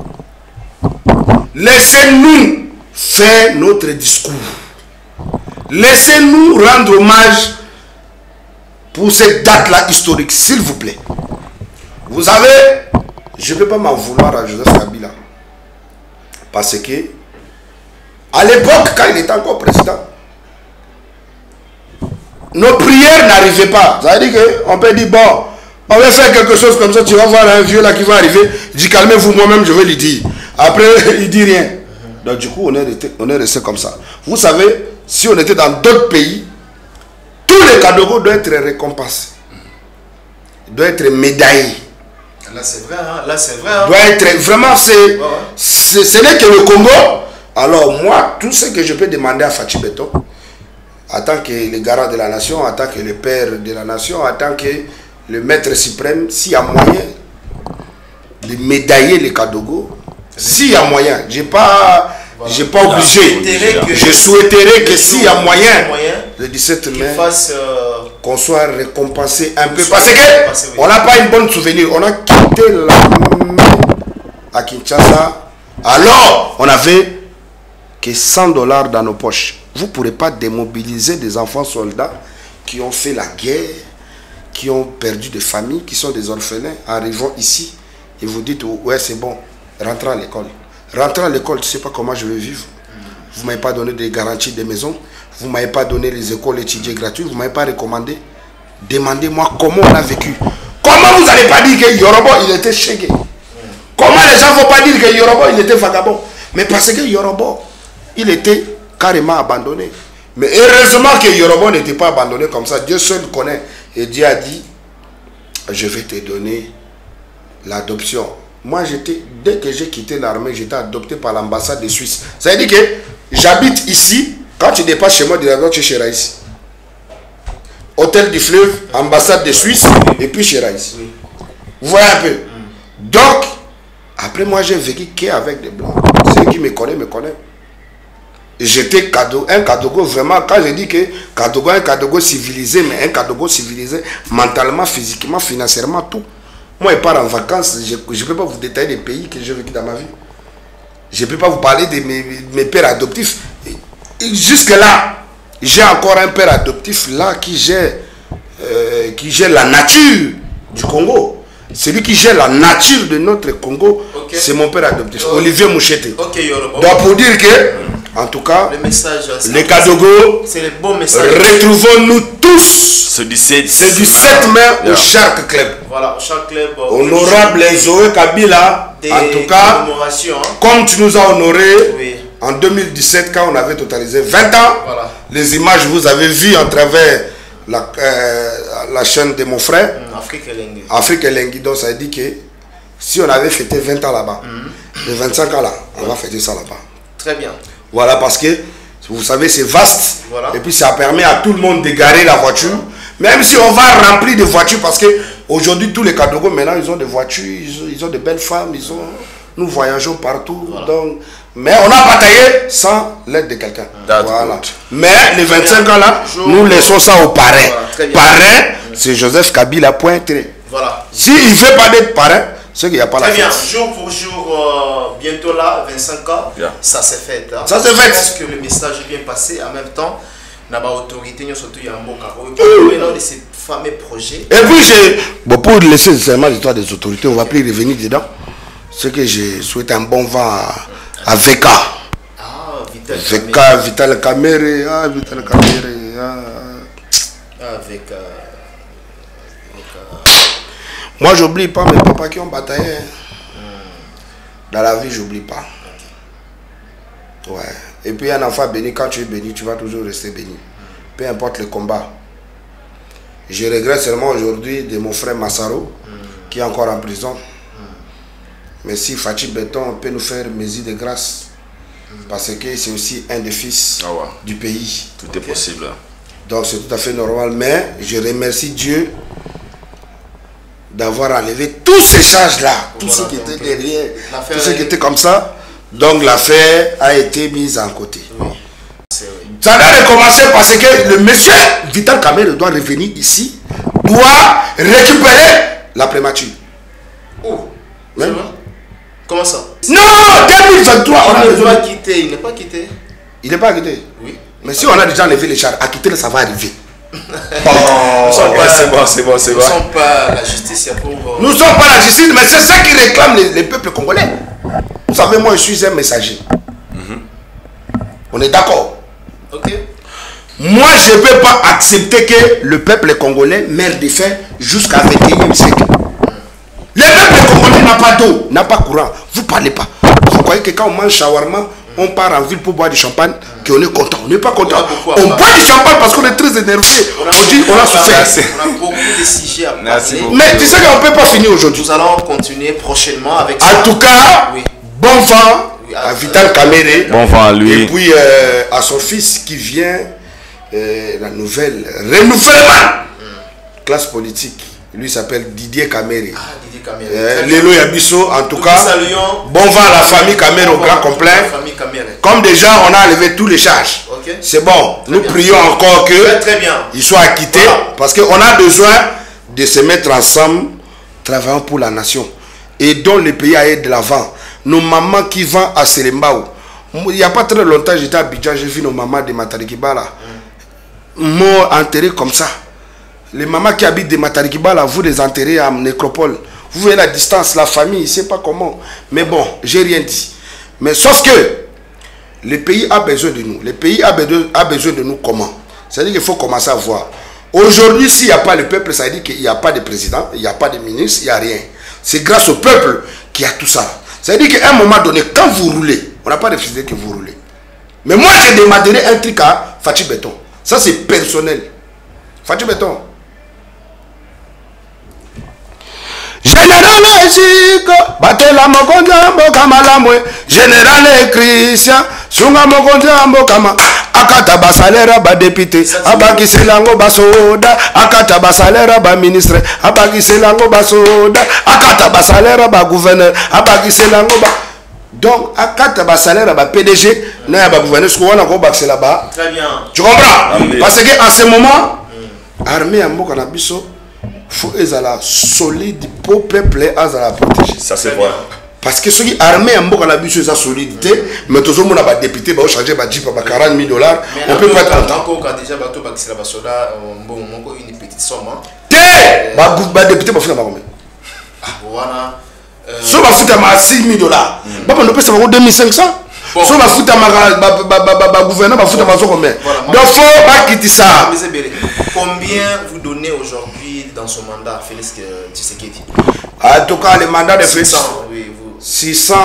Laissez-nous faire notre discours. Laissez-nous rendre hommage pour cette date-là historique, s'il vous plaît. Vous savez, je ne peux pas m'en vouloir à Joseph Kabila. Parce que, à l'époque, quand il était encore président, nos prières n'arrivaient pas. Ça veut dire qu'on peut dire, bon, on va faire quelque chose comme ça, tu vas voir un vieux là qui va arriver, je dis calmez-vous, moi-même je vais lui dire. Après, il dit rien. Donc du coup, on est resté comme ça. Vous savez, si on était dans d'autres pays, tous les Kadogo doivent être récompensés. Doivent être médaillés. Là c'est vrai, hein? Là c'est vrai. Hein? Doit être vraiment, ce n'est que le Congo. Alors moi, tout ce que je peux demander à Fachi Béton, en tant que le garant de la nation, en tant que le père de la nation, en tant que le maître suprême, s'il y a moyen de médailler les Kadogo, s'il y a moyen, j'ai pas, Je n'ai pas obligé. Je souhaiterais que s'il y a moyen, le 17 mai, qu'on soit récompensé un peu. Parce qu'on n'a pas une bonne souvenir. On a quitté l'armée à Kinshasa. Alors, on n'avait que $100 dans nos poches. Vous ne pourrez pas démobiliser des enfants soldats qui ont fait la guerre, qui ont perdu des familles, qui sont des orphelins, arrivant ici. Et vous dites, ouais, c'est bon, rentrez à l'école. Rentrez à l'école, tu ne sais pas comment je vais vivre. Vous ne m'avez pas donné des garanties de maison. Vous ne m'avez pas donné les écoles étudiées gratuites. Vous ne m'avez pas recommandé. Demandez-moi comment on a vécu. Comment vous n'allez pas dire que Yorobo, il était chégué? Comment les gens ne vont pas dire que Yorobo, il était vagabond? Mais parce que Yorobo, il était carrément abandonné. Mais heureusement que Yorobo n'était pas abandonné comme ça. Dieu seul connaît. Et Dieu a dit, je vais te donner l'adoption. Moi, dès que j'ai quitté l'armée, j'étais adopté par l'ambassade de Suisse. Ça veut dire que j'habite ici. Quand tu dépasses chez moi, tu es chez Raïs. Hôtel du Fleuve, ambassade de Suisse, et puis chez Raïs. Vous voyez un peu. Donc, après moi, j'ai vécu qu'avec des Blancs. Ceux qui me connaissent, me connaissent. J'étais un Kadogo, vraiment, quand je dis que Kadogo est un Kadogo civilisé, mais un Kadogo civilisé mentalement, physiquement, financièrement, tout. Moi, je pars en vacances, je ne peux pas vous détailler des pays que j'ai vécu dans ma vie. Je ne peux pas vous parler de mes pères adoptifs. Jusque-là, j'ai encore un père adoptif là qui gère la nature du Congo. Celui qui gère la nature de notre Congo, c'est mon père adoptif, Olivier Mouchete. Donc pour dire que, en tout cas, le message, les Kadogo, c'est le bon message. Retrouvons-nous tous ce 17 mai au Shark Club. Voilà, au Shark Club. Honorable Zoé Kabila, en tout cas, comme tu nous as honorés en 2017 quand on avait totalisé 20 ans. Voilà. Les images vous avez vues à travers la chaîne de mon frère. Afrique Elengi. Donc ça dit que si on avait fêté 20 ans là-bas, les 25 ans là, on va fêter ça là-bas. Très bien. Voilà, parce que vous savez, c'est vaste. Voilà. Et puis ça permet à tout le monde de garer la voiture. Même si on va remplir de voitures, parce que aujourd'hui tous les Kadogo maintenant ils ont des voitures, ils ont de belles femmes, nous voyageons partout. Voilà. Donc, mais on a bataillé sans l'aide de quelqu'un. Voilà. Mais les 25 ans là, nous laissons ça au parrain. Voilà, parrain, c'est Joseph Kabila Pointré. Voilà. S'il ne veut pas d'être parrain, c'est qu'il n'y a pas la fête. Très bien, jour pour jour, bientôt là, 25 ans, ça s'est fait. Hein. Ça s'est fait. Je pense que le message est bien passé. En même temps, on a l'autorité, surtout il y a un mot de ces fameux projets. Et puis, pour laisser seulement l'histoire des autorités, on ne va plus revenir dedans. Ce que je souhaite un bon vent à VK. Vital Kamere. Vital Kamere. VK. Moi, j'oublie pas mes papas qui ont bataillé. Dans la vie, j'oublie pas. Ouais. Et puis, un enfant béni, quand tu es béni, tu vas toujours rester béni. Peu importe le combat. Je regrette seulement aujourd'hui de mon frère Massaro, qui est encore en prison. Mais si Fatih Béton peut nous faire mesure de grâce, parce que c'est aussi un des fils du pays. Tout est possible. Donc c'est tout à fait normal. Mais je remercie Dieu d'avoir enlevé tous ces charges-là, tous ceux qui étaient derrière, tous ceux qui étaient comme ça. Donc l'affaire a été mise en côté. Oui. Ça doit recommencer parce que le monsieur Vital Kamere doit revenir ici, doit récupérer la prémature. Oh, même. Comment ça? Non, 2023, on ne doit pas quitter. Il n'est pas quitté. Il n'est pas quitté? Oui. Mais si on a déjà enlevé les chars, à quitter, ça va arriver. C'est bon. Nous ne sommes pas la justice. Nous ne sommes pas la justice, mais c'est ça qui réclame les peuples congolais. Vous savez, moi, je suis un messager. On est d'accord? Ok. Moi, je ne peux pas accepter que le peuple congolais meure de faim jusqu'à 21e siècle. Le peuple congolais n'a pas d'eau, n'a pas courant. Vous ne parlez pas. Vous croyez que quand on mange shawarma, on part en ville pour boire du champagne, qu'on est content. On n'est pas content. On boit du champagne parce qu'on est très énervé. On dit on a souffert. On a beaucoup de sujets à parler. Mais tu sais qu'on ne peut pas finir aujourd'hui. Nous allons continuer prochainement avec ça. En tout cas, bon vent à Vital Kamere. Bon vent à lui. Et puis à son fils qui vient, la nouvelle renouvellement. Classe politique. Lui s'appelle Didier Kamere. Ah, Didier Kamere. Lélo Yabiso, en tout cas. Bon vent à la famille Kamere au grand complet. Comme déjà, on a enlevé tous les charges. Okay. C'est bon. Nous prions encore qu'ils soient acquittés. Voilà. Parce qu'on a besoin de se mettre ensemble, travaillant pour la nation. Et dont le pays aille de l'avant. Nos mamans qui vont à Selembao. Il n'y a pas très longtemps, j'étais à Abidjan, j'ai vu nos mamans de Matarikibala. Morts enterrés comme ça. Les mamans qui habitent de Matarikibala, vous les enterrez à Nécropole. Vous voyez la distance, la famille, je ne sais pas comment. Mais bon, j'ai rien dit. Mais sauf que le pays a besoin de nous. Le pays a besoin de nous comment? C'est-à-dire qu'il faut commencer à voir. Aujourd'hui, s'il n'y a pas le peuple, ça veut dire qu'il n'y a pas de président, il n'y a pas de ministre, il n'y a rien. C'est grâce au peuple qu'il y a tout ça. Ça veut dire qu'à un moment donné, quand vous roulez, on n'a pas refusé que vous roulez. Mais moi, j'ai demandé un truc à Fatih Béton. Ça, c'est personnel. Fatih Béton. Général Chico, Batela Mokonja Mbokamalamoe, Général Christian, Sunga Mokonja Mbokama, Akata Basalera ba député, Abaki Selango Basoda, Akata Basalera ba ministre, Abaki Selango Basoda, Akata Basalera ba gouverneur, Abaki Selango ba. Donc, Akata Basalera ba PDG, n'a pas gouverneur, ce qu'on a combattu là-bas. Très bien. Tu comprends? Parce qu'en ce moment, armée à Mbokanabiso, faut être solide pour le peuple à la protéger. Ça c'est vrai. Parce que ceux qui armés en beaucoup de la solidité, mais tous les gens ont député, ont changé de jeep à $40 000. On peut pas être content. Déjà, une petite somme. Bah député, bah faire combien? Voilà. Si on va foutre à $6 000, bah on peut savoir 2500. Si on va foutre à gouvernement, bah foutre à combien? Donc faut pas quitter ça. Combien vous donnez aujourd'hui dans son mandat, Félix Tshisekedi? En tout cas, le mandat de Félix 600.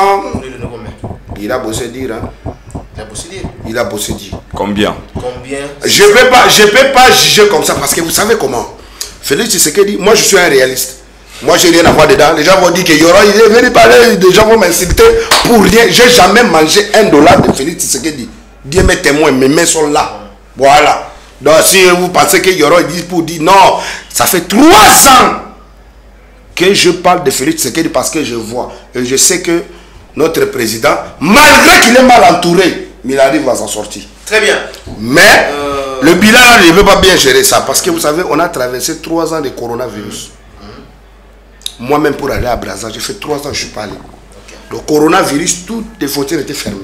Il a bossé dire. Hein. Il a bossé dire. Combien? Je peux pas juger comme ça parce que vous savez comment. Félix Tshisekedi, moi je suis un réaliste. Moi j'ai rien à voir dedans. Les gens vont dire que Yoro, il est venu parler, des gens vont m'insulter pour rien. J'ai jamais mangé $1 de Félix Tshisekedi. Dieu mes témoins, mes mains sont là. Voilà. Donc si vous pensez que Yoro dit pour dire non, ça fait 3 ans que je parle de Félix Tshisekedi parce que je vois et je sais que notre président, malgré qu'il est mal entouré, il arrive à s'en sortir. Très bien. Mais le bilan, il ne veut pas bien gérer ça parce que vous savez, on a traversé 3 ans de coronavirus. Moi-même pour aller à Brazza, j'ai fait 3 ans que je ne suis pas allé. Le coronavirus, toutes les frontières étaient fermées.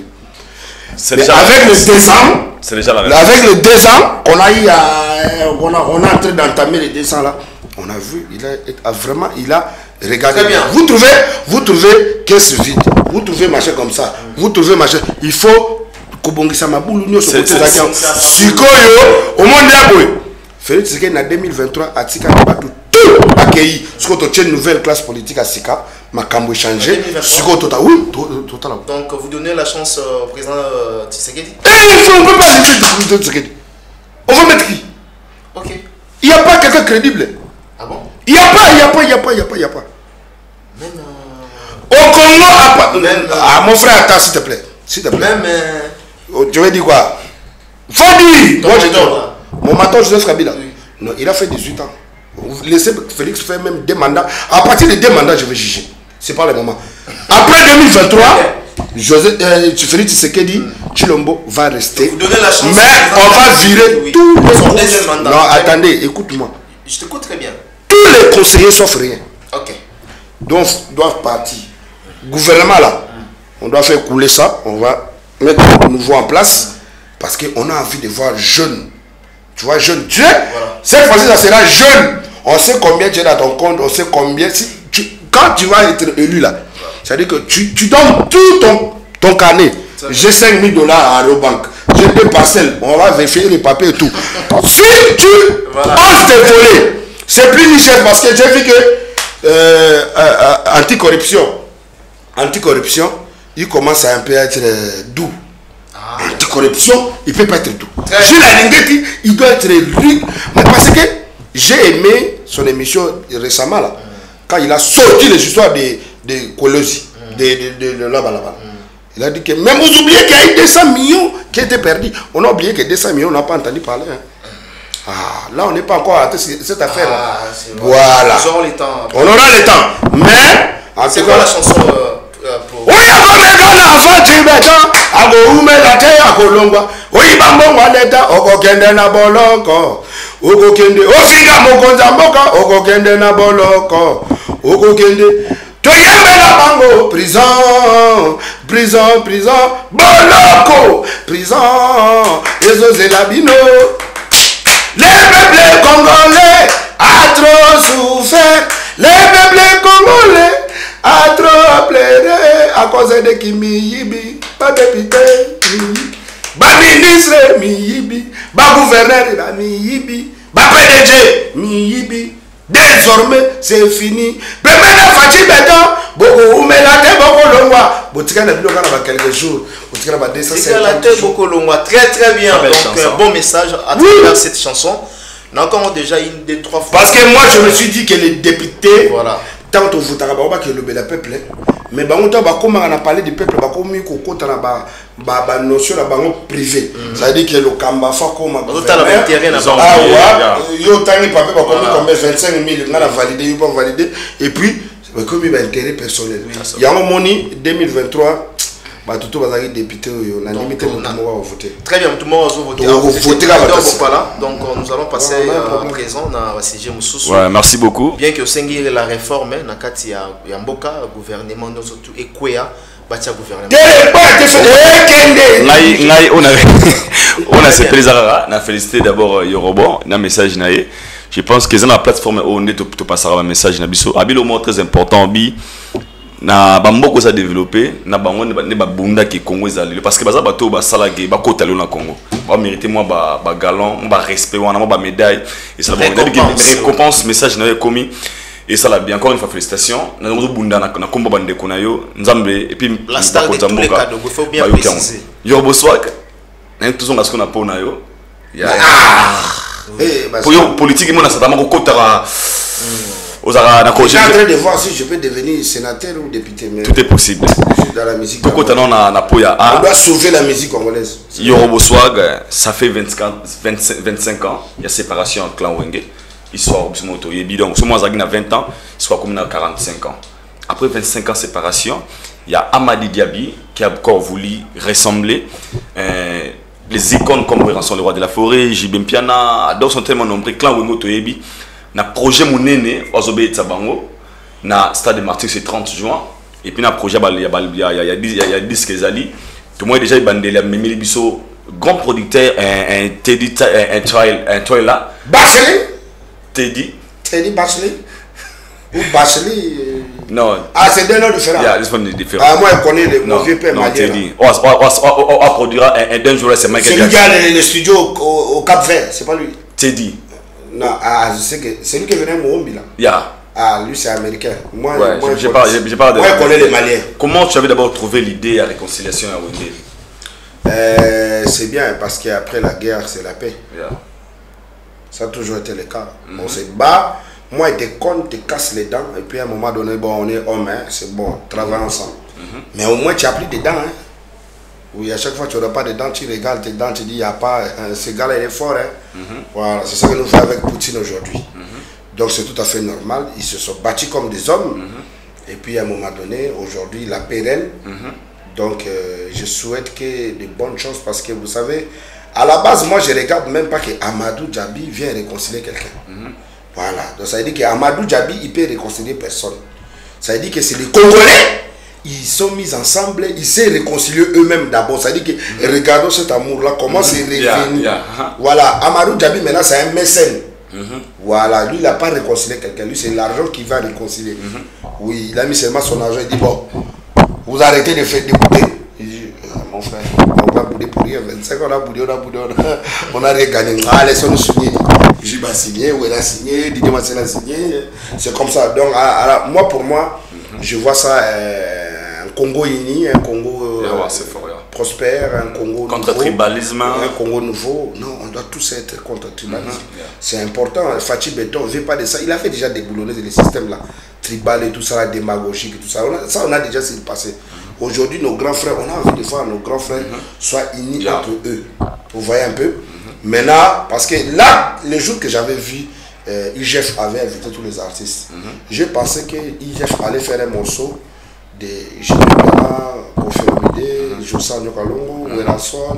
Avec le 2 ans, avec le 2 ans qu'on a eu on a en train d'entamer les 2 ans là, on a vu, il a regardé. Vous trouvez caisse vide, vous trouvez machin comme ça, vous trouvez machin, il faut Kobongisa Maboulou nous sur côté d'Akian. Sikoyo, au monde d'Aboy. Félix Tshisekedi en 2023 à Tika Batou tout accueilli. Ce qu'on tient une nouvelle classe politique à Sika. Makambo changé. Oui, total. Donc vous donnez la chance au président Tshisekedi. On ne peut pas juger le président Tshisekedi. On va mettre qui? Ok. Il n'y a pas quelqu'un crédible. Ah bon? Il n'y a pas. Même au Congo, mon frère, attends s'il te plaît. Même. Je vais dire quoi? Faut dire. Moi je dis. Mon matin Joseph Kabila. Non, il a fait 18 ans. Laissez Félix faire même 2 mandats. À partir de 2 mandats, je vais juger. C'est pas le moment. Après 2023, Félix Tshisekedi, Chilombo va rester. Mais on va virer tous les conseillers. Non, attendez, écoute-moi. Je t'écoute très bien. Tous les conseillers sauf rien. Ok. Doivent partir. Gouvernement là, on doit faire couler ça. On va mettre un nouveau en place. Parce qu'on a envie de voir jeunes. Tu vois, jeune. Cette fois-ci, ça sera jeune. On sait combien tu es dans ton compte, on sait combien. Quand tu vas être élu là, c'est-à-dire que tu donnes tout ton carnet. J'ai $5 000 à Aerobank. J'ai 2 parcelles. On va vérifier les papiers et tout. Si tu oses te voler, c'est plus nickel parce que j'ai vu que anticorruption, il commence à un peu être doux. Anticorruption, il ne peut pas être doux. Gilles Alingeti, il doit être rude. Mais parce que j'ai aimé son émission récemment là, quand il a sorti les histoires de Kolosi, de là-bas. Il a dit que même vous oubliez qu'il y a eu 200 millions qui étaient perdus. On a oublié que 200 millions, on n'a pas entendu parler. Hein. Ah, là, on n'est pas encore à cette affaire-là. Voilà. On aura le temps. On aura le temps. Mais, en c'est quoi la chanson pour... Oui, toyembela bango prison prison prison boloko prison ezozela bino. Les peuples congolais a trop souffert, les peuples congolais a trop pleuré à cause de Kimiyibi, pas député ba ministre Miyibi, ba gouverneur Miyibi, ba PDG Miyibi. Désormais, c'est fini. Première Fachi Béton, beaucoup Oumélate, beaucoup Longwa. Botika n'a plus quelques jours. Botika n'a pas beaucoup Longwa. Très très bien. Donc, bon message à travers cette chanson. On a encore déjà une des trois fois. Parce que moi, je me suis dit que les députés, voilà. Tant que vous t'avez pas que le peuple, mais bah on a parlé du peuple, bah comme il faut la notion la banque privée. Ça veut dire que le Kamba fa comme ah ouais, yo tangi papa bah comme 25 000, on a validé, il pas validé, et puis comme il a intérêt personnel. Il y a un moment 2023. Bah tout va aller député on a limité mon moment à voter. Très bien, tout le monde va voter. Donc nous allons passer à présent dans la CG Moussous. Ouais, merci beaucoup. Bien que Sengi la réforme na kati ya Mboka gouvernement surtout Ekwea batia gouvernement. On a ce plaisir à féliciter d'abord Yorobo, un message naé. Je pense que c'est la plateforme où on est tout passer un message na biso. Abi le mot très important bi na bamboko ça développé na bango ne ba bunda ki Congo ezali parce que baza bato ba sala ke ba kota na Congo ba mériter moi ba galon ba respect wana ba médaille et ça ba récompense message na commis et ça l'a bien encore une fois félicitations na zo bunda na komba bande ko na yo nzambe et puis la star de tous les cadeaux il faut bien préciser yo boswak na tout son ngasko na pona yo ya politique mo na satama ko kota je suis en train de voir si je peux devenir sénateur ou député. Mais tout est possible. Dans la musique. Pourquoi on doit sauver la musique congolaise. Yorobo Swag, ça fait 25 ans. Il y a séparation entre clan Wenge. Histoire de moto. Donc, ce mois, il y a 20 ans, soit comme 45 ans. Après 25 ans de séparation, il y a Amadi Diaby qui a encore voulu ressembler. Les icônes comme le roi de la forêt, Jibim Piana, d'autres sont tellement nombreux. Clan Wenge Toyebi. Na projet monene ozobe tsabango na stade de Martyrs c'est 30 juin et puis na projet il y a 10 kezali tout moi déjà bandeli memeli biso grand producteur un Teddy un toile là Teddy Bachelet ou Bachelet non ah c'est deux noms différents ah moi je connais mon vieux père non Teddy on produira un dangereux c'est Michael Jackson celui qui a le studio au Cap Vert c'est pas lui Teddy. Non, ah, je sais que c'est lui qui venait à Moumbi là. Yeah. Ah, lui c'est américain. Moi, ouais, moi je connais les Maliens. Comment tu avais d'abord trouvé l'idée à réconciliation à Wenge? C'est bien parce qu'après la guerre, c'est la paix. Yeah. Ça a toujours été le cas. On se bat. Moi, t'es con, tu casses les dents. Et puis à un moment donné, bon, on est homme, hein, c'est bon, travaille ensemble. Mais au moins, tu as pris des dents. Hein. Oui, à chaque fois tu n'auras pas de dents, tu regardes tes dents, tu dis, il n'y a pas, ce gars-là, il est fort. Hein. Voilà, c'est ça que nous faisons avec Poutine aujourd'hui. Donc c'est tout à fait normal. Ils se sont battus comme des hommes. Et puis à un moment donné, aujourd'hui, la paix règne. Donc je souhaite que de bonnes choses parce que vous savez, à la base, moi je ne regarde même pas que Amadou Djabi vient réconcilier quelqu'un. Voilà, donc ça veut dire qu'Amadou Djabi, il peut réconcilier personne. Ça veut dire que c'est les Congolais. Ils sont mis ensemble, ils se réconcilier eux-mêmes d'abord. Ça veut dire que regardons cet amour-là, comment c'est revenu. Voilà, Amadou Djabi maintenant c'est un mécène. Voilà, lui il n'a pas réconcilié quelqu'un, lui c'est l'argent qui va réconcilier. Oui, il a mis seulement son argent, il dit bon, vous arrêtez de faire d'écouter. Il dit, mon frère, on va bouder pour rien, 25 ans on a boudé, on a rien gagné. Ah, laissons-nous signer. J'ai pas signé, ou elle a signé, Didier Massel a signé. C'est comme ça. Donc, moi pour moi, je vois ça. Un Congo uni, un Congo prospère, un Congo contre nouveau, tribalisme, un Congo nouveau. Non, on doit tous être contre le tribalisme. C'est important. Fachi Béton ne veut pas de ça. Il a fait déjà déboulonner les systèmes là, tribal et tout ça, la démagogie et tout ça. On a déjà c'est le passé. Aujourd'hui, nos grands frères, on a envie de voir nos grands frères soient unis entre eux. Vous voyez un peu. Maintenant, parce que là, le jour que j'avais vu, IGF avait invité tous les artistes. J'ai pensé que IGF allait faire un morceau de Jimena, Kofemide, Jossa Nyokalongo, Welasson,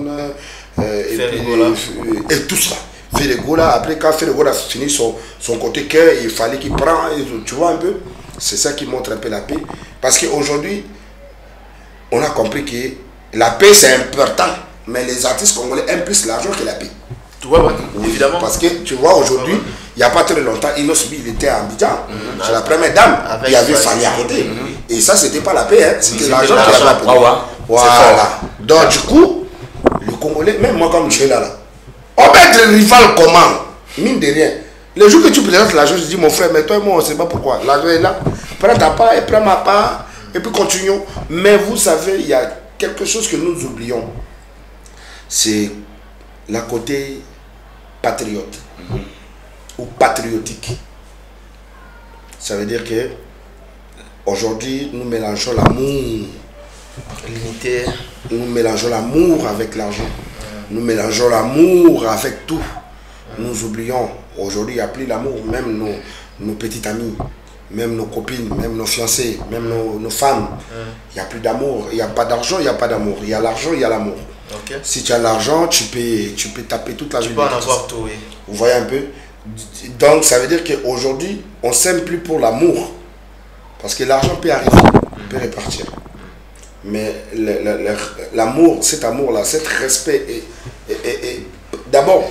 et tout ça. Ferregola, après quand Ferregola a fini son côté cœur, il fallait qu'il prenne, tu vois un peu. C'est ça qui montre un peu la paix. Parce qu'aujourd'hui, on a compris que la paix c'est important, mais les artistes congolais aiment plus l'argent que la paix. Tu vois, évidemment. Parce que tu vois, aujourd'hui, il n'y a pas très longtemps, Inosbi, il était à Abidjan. C'est la première dame. Il avait fallu arrêter. Et ça, c'était pas la paix, hein. C'était l'argent qui avait appelé. Voilà. Donc, du coup, le Congolais, même moi, comme je suis là, on va être rival comment? Mine de rien. Le jour que tu présentes l'argent, je dis, mon frère, mais toi et moi, on ne sait pas pourquoi. L'argent est là. Prends ta part et prends ma part. Et puis continuons. Mais vous savez, il y a quelque chose que nous oublions. C'est la côté patriote ou patriotique. Ça veut dire que aujourd'hui nous mélangeons l'amour limité, nous mélangeons l'amour avec l'argent, nous mélangeons l'amour avec tout. Nous oublions aujourd'hui il n'y a plus l'amour, même nos petites amies, même nos copines, même nos fiancées, même nos femmes. Il n'y a plus d'amour, il n'y a pas d'argent, il n'y a pas d'amour. Il y a l'argent, il y a l'amour. Okay. Si tu as l'argent, tu peux taper toute la journée. Tu peux en avoir tout, oui. Vous voyez un peu? Donc ça veut dire qu'aujourd'hui, on ne s'aime plus pour l'amour. Parce que l'argent peut arriver, peut repartir. Mais l'amour, cet amour-là, cet respect est d'abord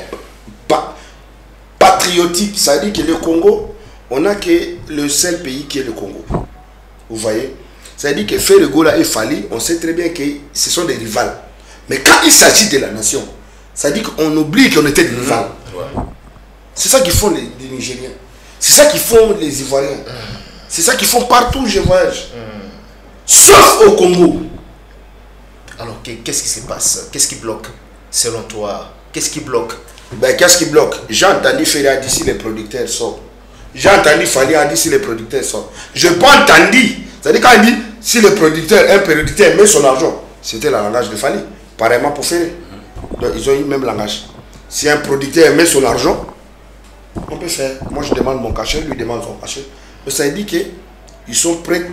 patriotique. Ça veut dire que le Congo, on n'a que le seul pays qui est le Congo. Vous voyez? Ça veut dire que Ferregola et Fali, on sait très bien que ce sont des rivales. Mais quand il s'agit de la nation, ça dit qu'on oublie qu'on était des rivales. C'est ça qu'ils font les Nigériens. C'est ça qu'ils font les Ivoiriens. C'est ça qu'ils font partout où je voyage. Sauf au Congo. Alors, qu'est-ce qui se passe? Qu'est-ce qui bloque? Selon toi, qu'est-ce qui bloque? Ben, qu'est-ce qui bloque? J'ai entendu Ferreira d'ici les producteurs sortent. J'ai entendu Fali a dit si les producteurs sortent. Je n'ai pas entendu. C'est-à-dire quand il dit si un producteur met son argent, c'était le langage de Fali. Pareillement pour faire. Donc ils ont eu le même langage. Si un producteur met son argent, on peut faire. Moi je demande mon cachet, lui demande son cachet. Mais ça dit qu'ils sont prêts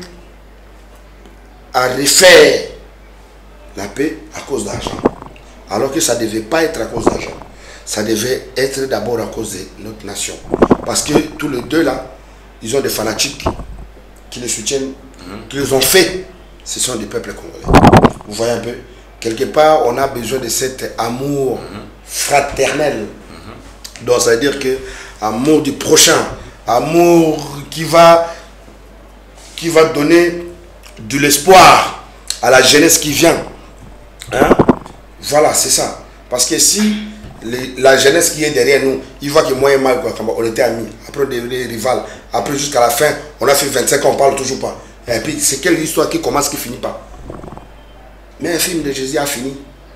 à refaire la paix à cause d'argent. Alors que ça ne devait pas être à cause d'argent. Ça devait être d'abord à cause de notre nation. Parce que tous les deux là, ils ont des fanatiques qui les soutiennent, qui les ont fait. Ce sont des peuples congolais. Vous voyez un peu? Quelque part, on a besoin de cet amour fraternel. Donc, ça veut dire que amour du prochain, amour qui va donner de l'espoir à la jeunesse qui vient. Hein? Voilà, c'est ça. Parce que si la jeunesse qui est derrière nous, il voit que moi et moi, on était amis, après on devenait rivales, après jusqu'à la fin, on a fait 25 ans, on ne parle toujours pas. Et puis, c'est quelle histoire qui commence, qui finit pas? Mais un film de Jésus a fini.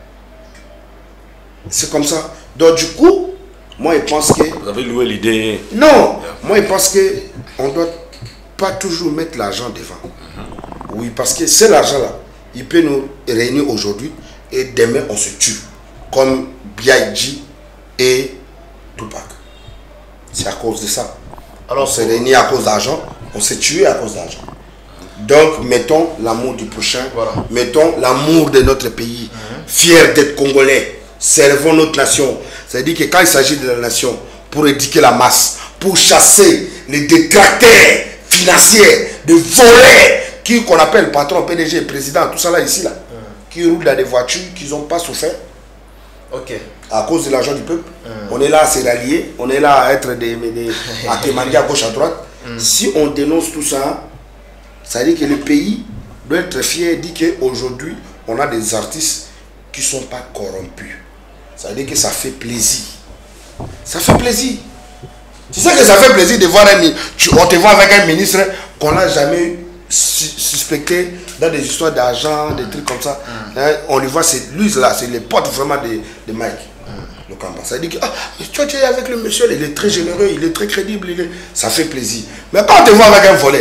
C'est comme ça. Donc du coup, moi je pense que... Vous avez loué l'idée. Non, moi je pense qu'on ne doit pas toujours mettre l'argent devant. Oui, parce que c'est l'argent-là. Il peut nous réunir aujourd'hui et demain on se tue. Comme B.I.G et Tupac. C'est à cause de ça. Alors, on s'est réunis à cause d'argent, on s'est tué à cause d'argent. Donc, mettons l'amour du prochain, mettons l'amour de notre pays, fiers d'être Congolais, servons notre nation. C'est-à-dire que quand il s'agit de la nation, pour éduquer la masse, pour chasser les détracteurs financiers, de volets, qu'on appelle patron, PDG, président, tout ça là, ici, là, qui roulent dans des voitures qu'ils n'ont pas souffert. À cause de l'argent du peuple. On est là à se rallier, on est là à être à témoigner à gauche, à droite. Si on dénonce tout ça, ça veut dire que le pays doit être fier et dire qu'aujourd'hui, on a des artistes qui ne sont pas corrompus. Ça veut dire que ça fait plaisir. Ça fait plaisir. Tu sais que ça fait plaisir de voir on te voit avec un ministre qu'on n'a jamais suspecté dans des histoires d'argent, des trucs comme ça. On le voit, c'est lui là, c'est les potes vraiment de Mike. Le Kamba. Ça veut dire que tu es avec le monsieur, il est très généreux, il est très crédible, ça fait plaisir. Mais quand on te voit avec un volet,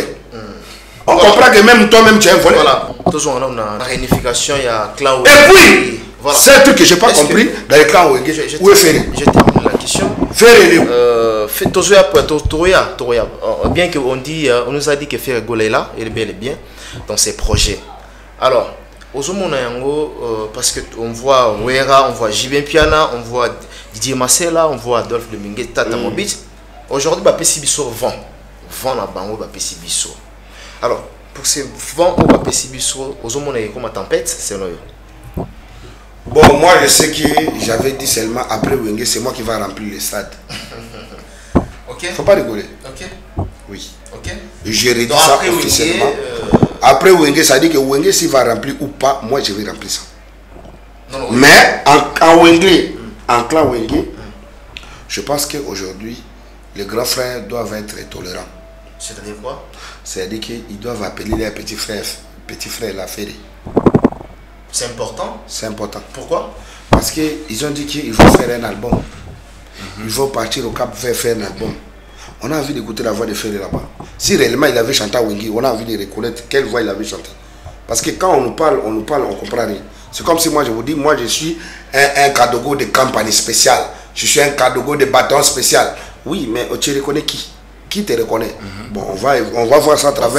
on comprend que même toi-même tu es un volet. Voilà. Toujours on a une réunification, il y a clan. Et puis, Voilà. C'est un truc que je n'ai pas compris dans les clans Wenge. Où est Ferré? Je termine la question. Ferré, bien qu'on dit, on nous a dit que Ferré Gola est là, il est bel et bien dans ses projets. Alors, parce qu'on voit Wera, on voit Jibin Piana, on voit Didier Massela, on voit Adolphe Dominguez, Tata Mobit. Aujourd'hui, Bapessi Bisso vend. Vend la banque, Bapessi Bisso. Alors, pour ces vents au Bapessi Bisso, aux hommes, on est comme à tempête, c'est là. Bon, moi je sais que j'avais dit seulement après Wenge, c'est moi qui va remplir le stade. Ok. Faut pas rigoler. Ok. Oui. Ok. Je redis ça officiellement. Après Wenge, ça dit que Wenge s'il va remplir ou pas, moi je vais remplir ça. Non, mais en Wenge, en clan Wenge, je pense qu'aujourd'hui, les grands frères doivent être tolérants. C'est-à-dire quoi? C'est-à-dire qu'ils doivent appeler les petits frères la Ferré. C'est important? C'est important. Pourquoi? Parce qu'ils ont dit qu'ils vont faire un album. Ils vont partir au Cap Vert faire un album. On a envie d'écouter la voix de Ferré là-bas. Si réellement il avait chanté à Wenge, on a envie de reconnaître quelle voix il avait chanté. Parce que quand on nous parle, on comprend rien. C'est comme si moi je vous dis, moi je suis un Kadogo de campagne spéciale. Je suis un Kadogo de bâton spécial. Oui, mais tu reconnais qui? Qui te reconnaît? Bon, on va voir ça à travers.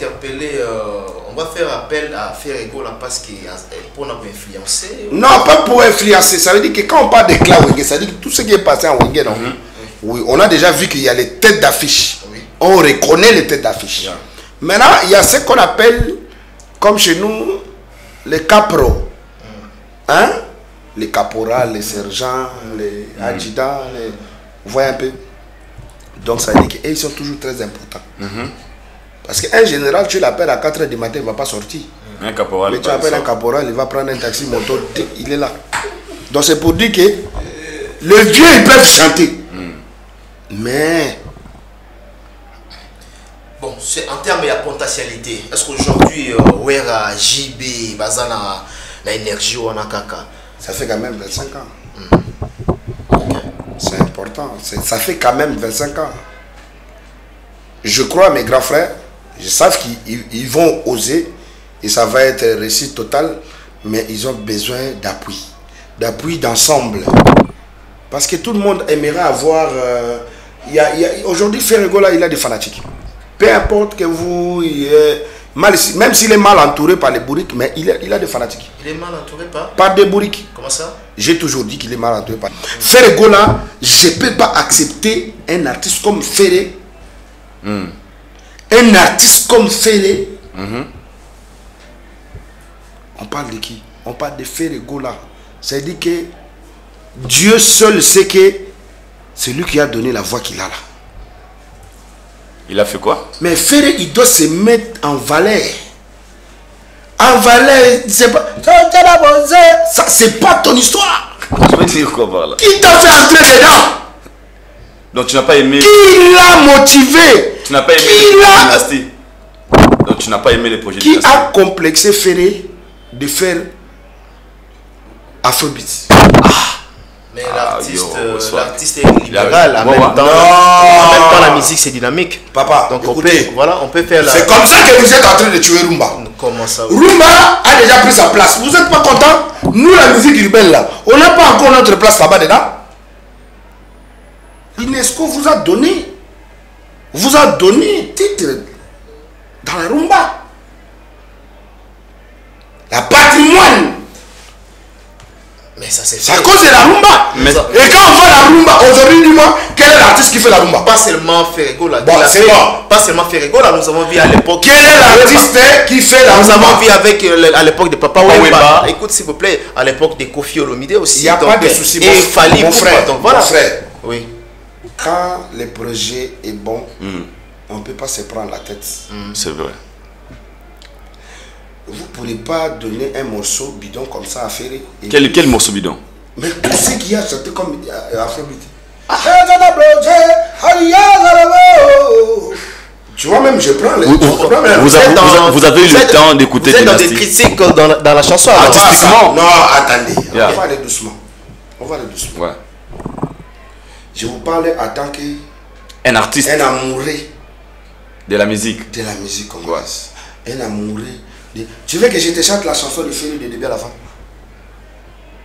On va faire appel à Ferrego là parce que pour nous influencer. Non, pas pour influencer. Ça veut dire que quand on parle de clan Wenge, ça veut dire que tout ce qui est passé en Wenge, non? Oui, on a déjà vu qu'il y a les têtes d'affiche. Oui. On reconnaît les têtes d'affiche. Yeah. Maintenant, il y a ce qu'on appelle, comme chez nous, les capros. Hein? Les caporals, les sergents, les adjudants, vous voyez un peu? Donc ça veut dire qu'ils sont toujours très importants. Parce qu'un général, tu l'appelles à 4h du matin, il ne va pas sortir. Un caporal. Mais tu appelles un caporal, il va prendre un taxi, moto, il est là. Donc c'est pour dire que les vieux, ils peuvent chanter. Mais... Bon, c'est en termes de potentialité. Est-ce qu'aujourd'hui, Wera, JB, Bazana, l'énergie, on a caca? Ça fait quand même 25 ans. C'est important. Ça fait quand même 25 ans. Je crois, mes grands frères, je sais qu'ils vont oser et ça va être réussite totale, mais ils ont besoin d'appui. D'appui d'ensemble. Parce que tout le monde aimerait avoir... aujourd'hui, Ferrego, là, il a des fanatiques. Peu importe que vous... même s'il est mal entouré par les bourriques, mais il a des fanatiques. Il est mal entouré par des bourriques. Comment ça? J'ai toujours dit qu'il est mal entouré par... Ferrego, là, je ne peux pas accepter un artiste comme Ferré. Un artiste comme Ferré. On parle de qui? On parle de Ferrego là. C'est-à-dire que Dieu seul sait que c'est lui qui a donné la voix qu'il a là. Il a fait quoi? Mais Ferré, il doit se mettre en valeur. En valeur, c'est pas... Ça, c'est pas ton histoire. Tu veux dire quoi par là? Qui t'a fait entrer dedans? Donc tu n'as pas aimé... Qui l'a motivé? Tu n'as pas aimé les projets de dynastie. Donc tu n'as pas aimé les projets de dynastie. Qui a complexé Ferré de faire Afrobeat? Mais l'artiste est libéral, en même temps la musique c'est dynamique. Papa, donc écoutez, on peut faire la... C'est comme ça que vous êtes en train de tuer Rumba. Comment ça? Rumba a déjà pris sa place. Vous n'êtes pas content? Nous, la musique urbaine là, on n'a pas encore notre place là-bas dedans. L'UNESCO vous a donné titre dans la rumba. La patrimoine. Mais ça c'est à cause de la rumba. Mais... Et quand on voit la rumba, aujourd'hui, dis-moi, quel est l'artiste qui fait la rumba? Pas seulement Ferrego là. Bon, c'est bon. Pas seulement Ferrego là, nous avons vu à l'époque. Quel est l'artiste qui fait la rumba? Nous avons vu avec à l'époque de Papa Wemba. Écoute s'il vous plaît, à l'époque de Kofi Olomide aussi. Il n'y a pas de souci. Et Fali, mon frère. Oui. Quand le projet est bon, on ne peut pas se prendre la tête. C'est vrai. Vous ne pourrez pas donner un morceau bidon comme ça à Ferré. Quel morceau bidon? Mais tout ce qu'il y a chanté comme Afrobeat. Tu vois, même je prends les... Vous avez eu le temps d'écouter Dynastie. Vous êtes dans des critiques dans la chanson. Artistiquement. Non, attendez. On va aller doucement. Ouais. Je vous parle en tant que... Un artiste. Un amoureux. De la musique. De la musique congolaise. Un amoureux. Tu veux que je te chante la chanson de Ferré de début à la fin?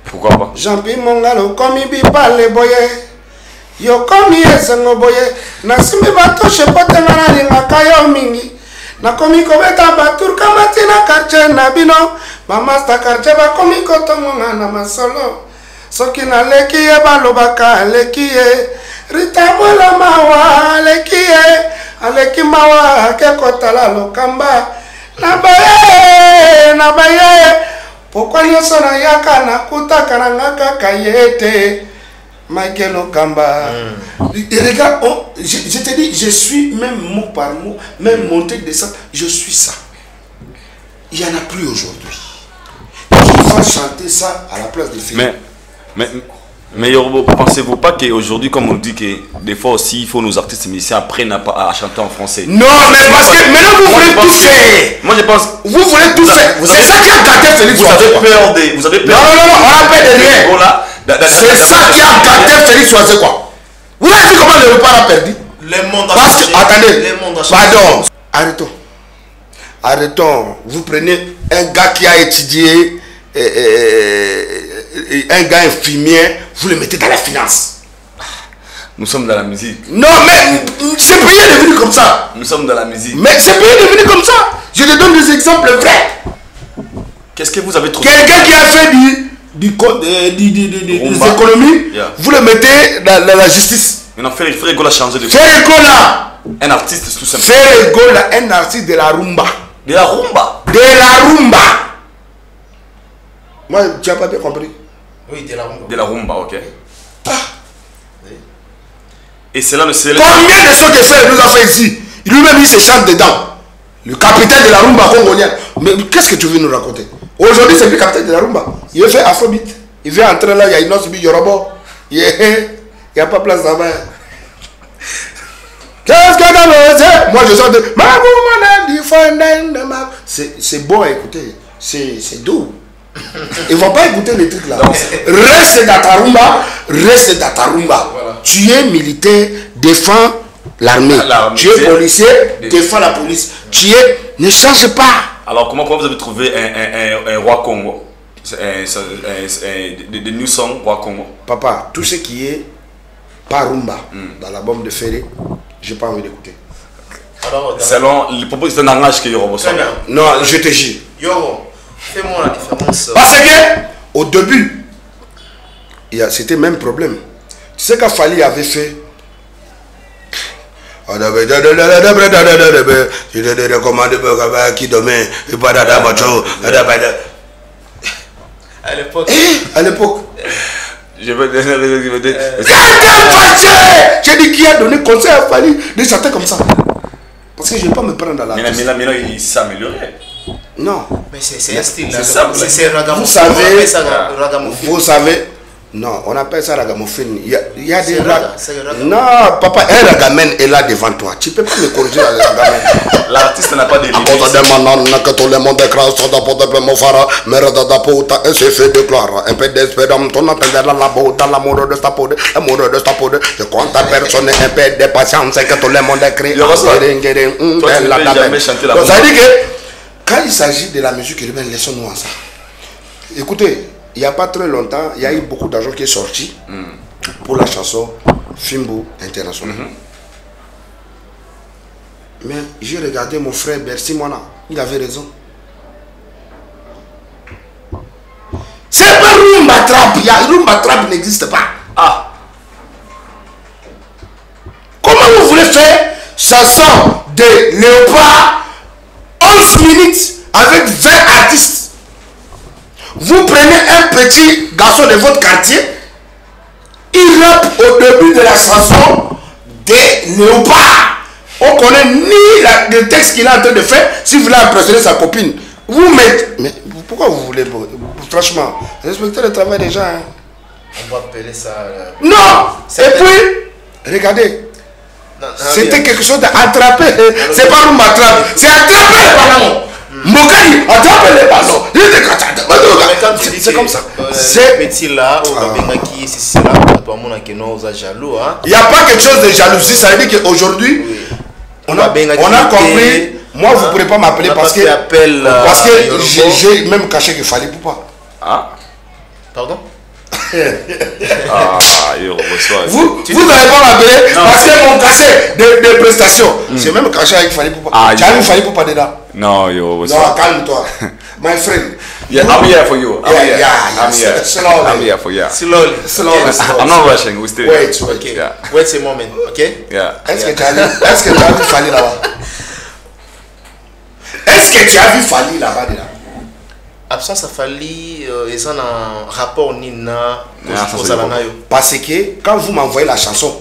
Pourquoi pas? Jean-Pierre Mongalo, comme il parle les boyers. Yo comme il est un boyer. Nasimi bato, je peux te demander ma caillou mingi. Na komi kobeta batur kamatina quartier nabino. Mama sta quartier ba komi kotonga na masolo. Soki na leki e balobaka leki e. Rita bola mawa leki e. Aleki mawa ke kotala lokamba. Na baye. Pourquoi nyoso na yaka na kutaka na ngaka kayete. Michael Okamba. Et regarde, je te dis, je suis même mot par mot, même montée de ça, je suis ça. Il n'y en a plus aujourd'hui. Qui va chanter ça à la place des filles? Mais pensez-vous pas qu'aujourd'hui, comme on dit que des fois aussi, il faut nos artistes musiciens apprennent à chanter en français? Non, mais parce que maintenant vous voulez tout faire. Moi je pense. Vous voulez tout faire. C'est ça qui a gâté Félix. Vous avez peur de. Vous avez peur. Non, on a peur de rien. C'est ça qui a gâté Félix Oise quoi. Vous avez vu comment le repas a perdu? Le monde a Parce changé. que, attendez, Le monde a changé. pardon, arrêtons. Vous prenez un gars qui a étudié, un gars infirmier, vous le mettez dans la finance. Nous sommes dans la musique. Non, mais ce pays est devenu comme ça. Nous sommes dans la musique. Mais ce pays est devenu comme ça. Je te donne des exemples vrais. Qu'est-ce que vous avez trouvé? Quelqu'un qui a fait des économies, vous le mettez dans la justice. Maintenant, Ferrego a changé de. Ferrego là. Un artiste tout simplement. Ferrego là, un artiste de la rumba. De la rumba. De la rumba. Moi, tu n'as pas bien compris. Oui, de la rumba. De la rumba, ok. Et c'est là le Combien de choses que Ferrego nous a fait ici? Lui-même, il se chante dedans. Le capitaine de la rumba congolienne. Mais qu'est-ce que tu veux nous raconter? Aujourd'hui, c'est lui le capitaine de la rumba. Il veut faire Afrobeat. Il veut entrer là, il y a une autre Yorobo. Il n'y a pas place là-bas. Qu'est-ce que tu veux? Moi, je sors de c'est bon à écouter. C'est doux. Ils ne vont pas écouter les trucs là. Reste dans ta rumba. Reste dans ta rumba. Voilà. Tu es militaire, défends l'armée. Tu es policier, défends la police. Tu es... Ne change pas. Alors, comment vous avez trouvé un roi Congo? De new song roi Congo? Papa, tout ce qui est pas rumba dans l'album de Ferré, j'ai pas envie d'écouter. Selon les propos, c'est un langage que Yoro Bossa. Non, je te jure. Yoro, fais-moi la différence. Parce que, au début, c'était le même problème. Tu sais quand Fali avait fait. À l'époque. À l'époque. Je veux dire. J'ai dit qui a donné conseil à Fali de chanter comme ça. Parce que je ne vais pas me prendre à la tête. Mais là, il s'est amélioré. Non. Mais c'est un style. C'est ragamuffin. Vous savez. Non, on appelle ça ragamuffin. Il y a des ragas. Non, papa, un ragamen est là devant toi. Tu ne peux pas me corriger à ragamen. L'artiste n'a pas de limite. Que tout le monde écrase, un fait de gloire, un peu d'espérance, ton appel de la beauté, l'amour de ta peau, l'amour de ta peau. Je compte ta personne, un peu de patience, que tout le monde écrit. Ça veut dire que quand il s'agit de la musique urbaine, laissons-nous ça. Écoutez, il n'y a pas très longtemps, il y a eu beaucoup d'argent qui est sorti pour la chanson Fimbo International. Mais j'ai regardé mon frère Bercy Mona, il avait raison. C'est pas Rumba Trap, Rumba Trap n'existe pas. Ah. Comment vous voulez faire chanson de Léopard 11 minutes avec 20 artistes? Vous prenez un petit garçon de votre quartier, il rappe au début de la chanson de Léopard. On connaît ni le texte qu'il est en train de faire, si vous voulez impressionner sa copine. Vous mettez... Mais pourquoi vous voulez... Franchement, respectez le travail des gens. Hein. On va appeler ça... Non. Et puis, regardez. C'était quelque chose d'attrapé. C'est pas une attrape. C'est attraper les ballons. Mokai, attraper les ballons. C'est comme ça. C'est petit là, c'est là, il n'y a pas quelque chose de jalousie. Ça veut dire qu'aujourd'hui, on a compris. Moi, vous ne pourrez pas m'appeler parce que j'ai même caché qu'il fallait pour pas. Ah. Pardon? Vous n'allez pas m'appeler parce que mon cachet de prestations. C'est même cachet avec Fali Poupa. Tu as vu Fali Poupa dedans? Non, yo. Non, calme-toi. My friend. Yeah, I'm here for you. I'm here. Slowly. I'm here for you. Slowly. I'm not rushing. We still. Wait. Okay. Yeah. Wait a moment. Okay. Yeah. Est-ce que tu as vu Fali là-bas? Est-ce que tu as vu Fali là-bas déjà? Absence à Fali, ils ont un rapport Nina. Parce que quand vous m'envoyez la chanson,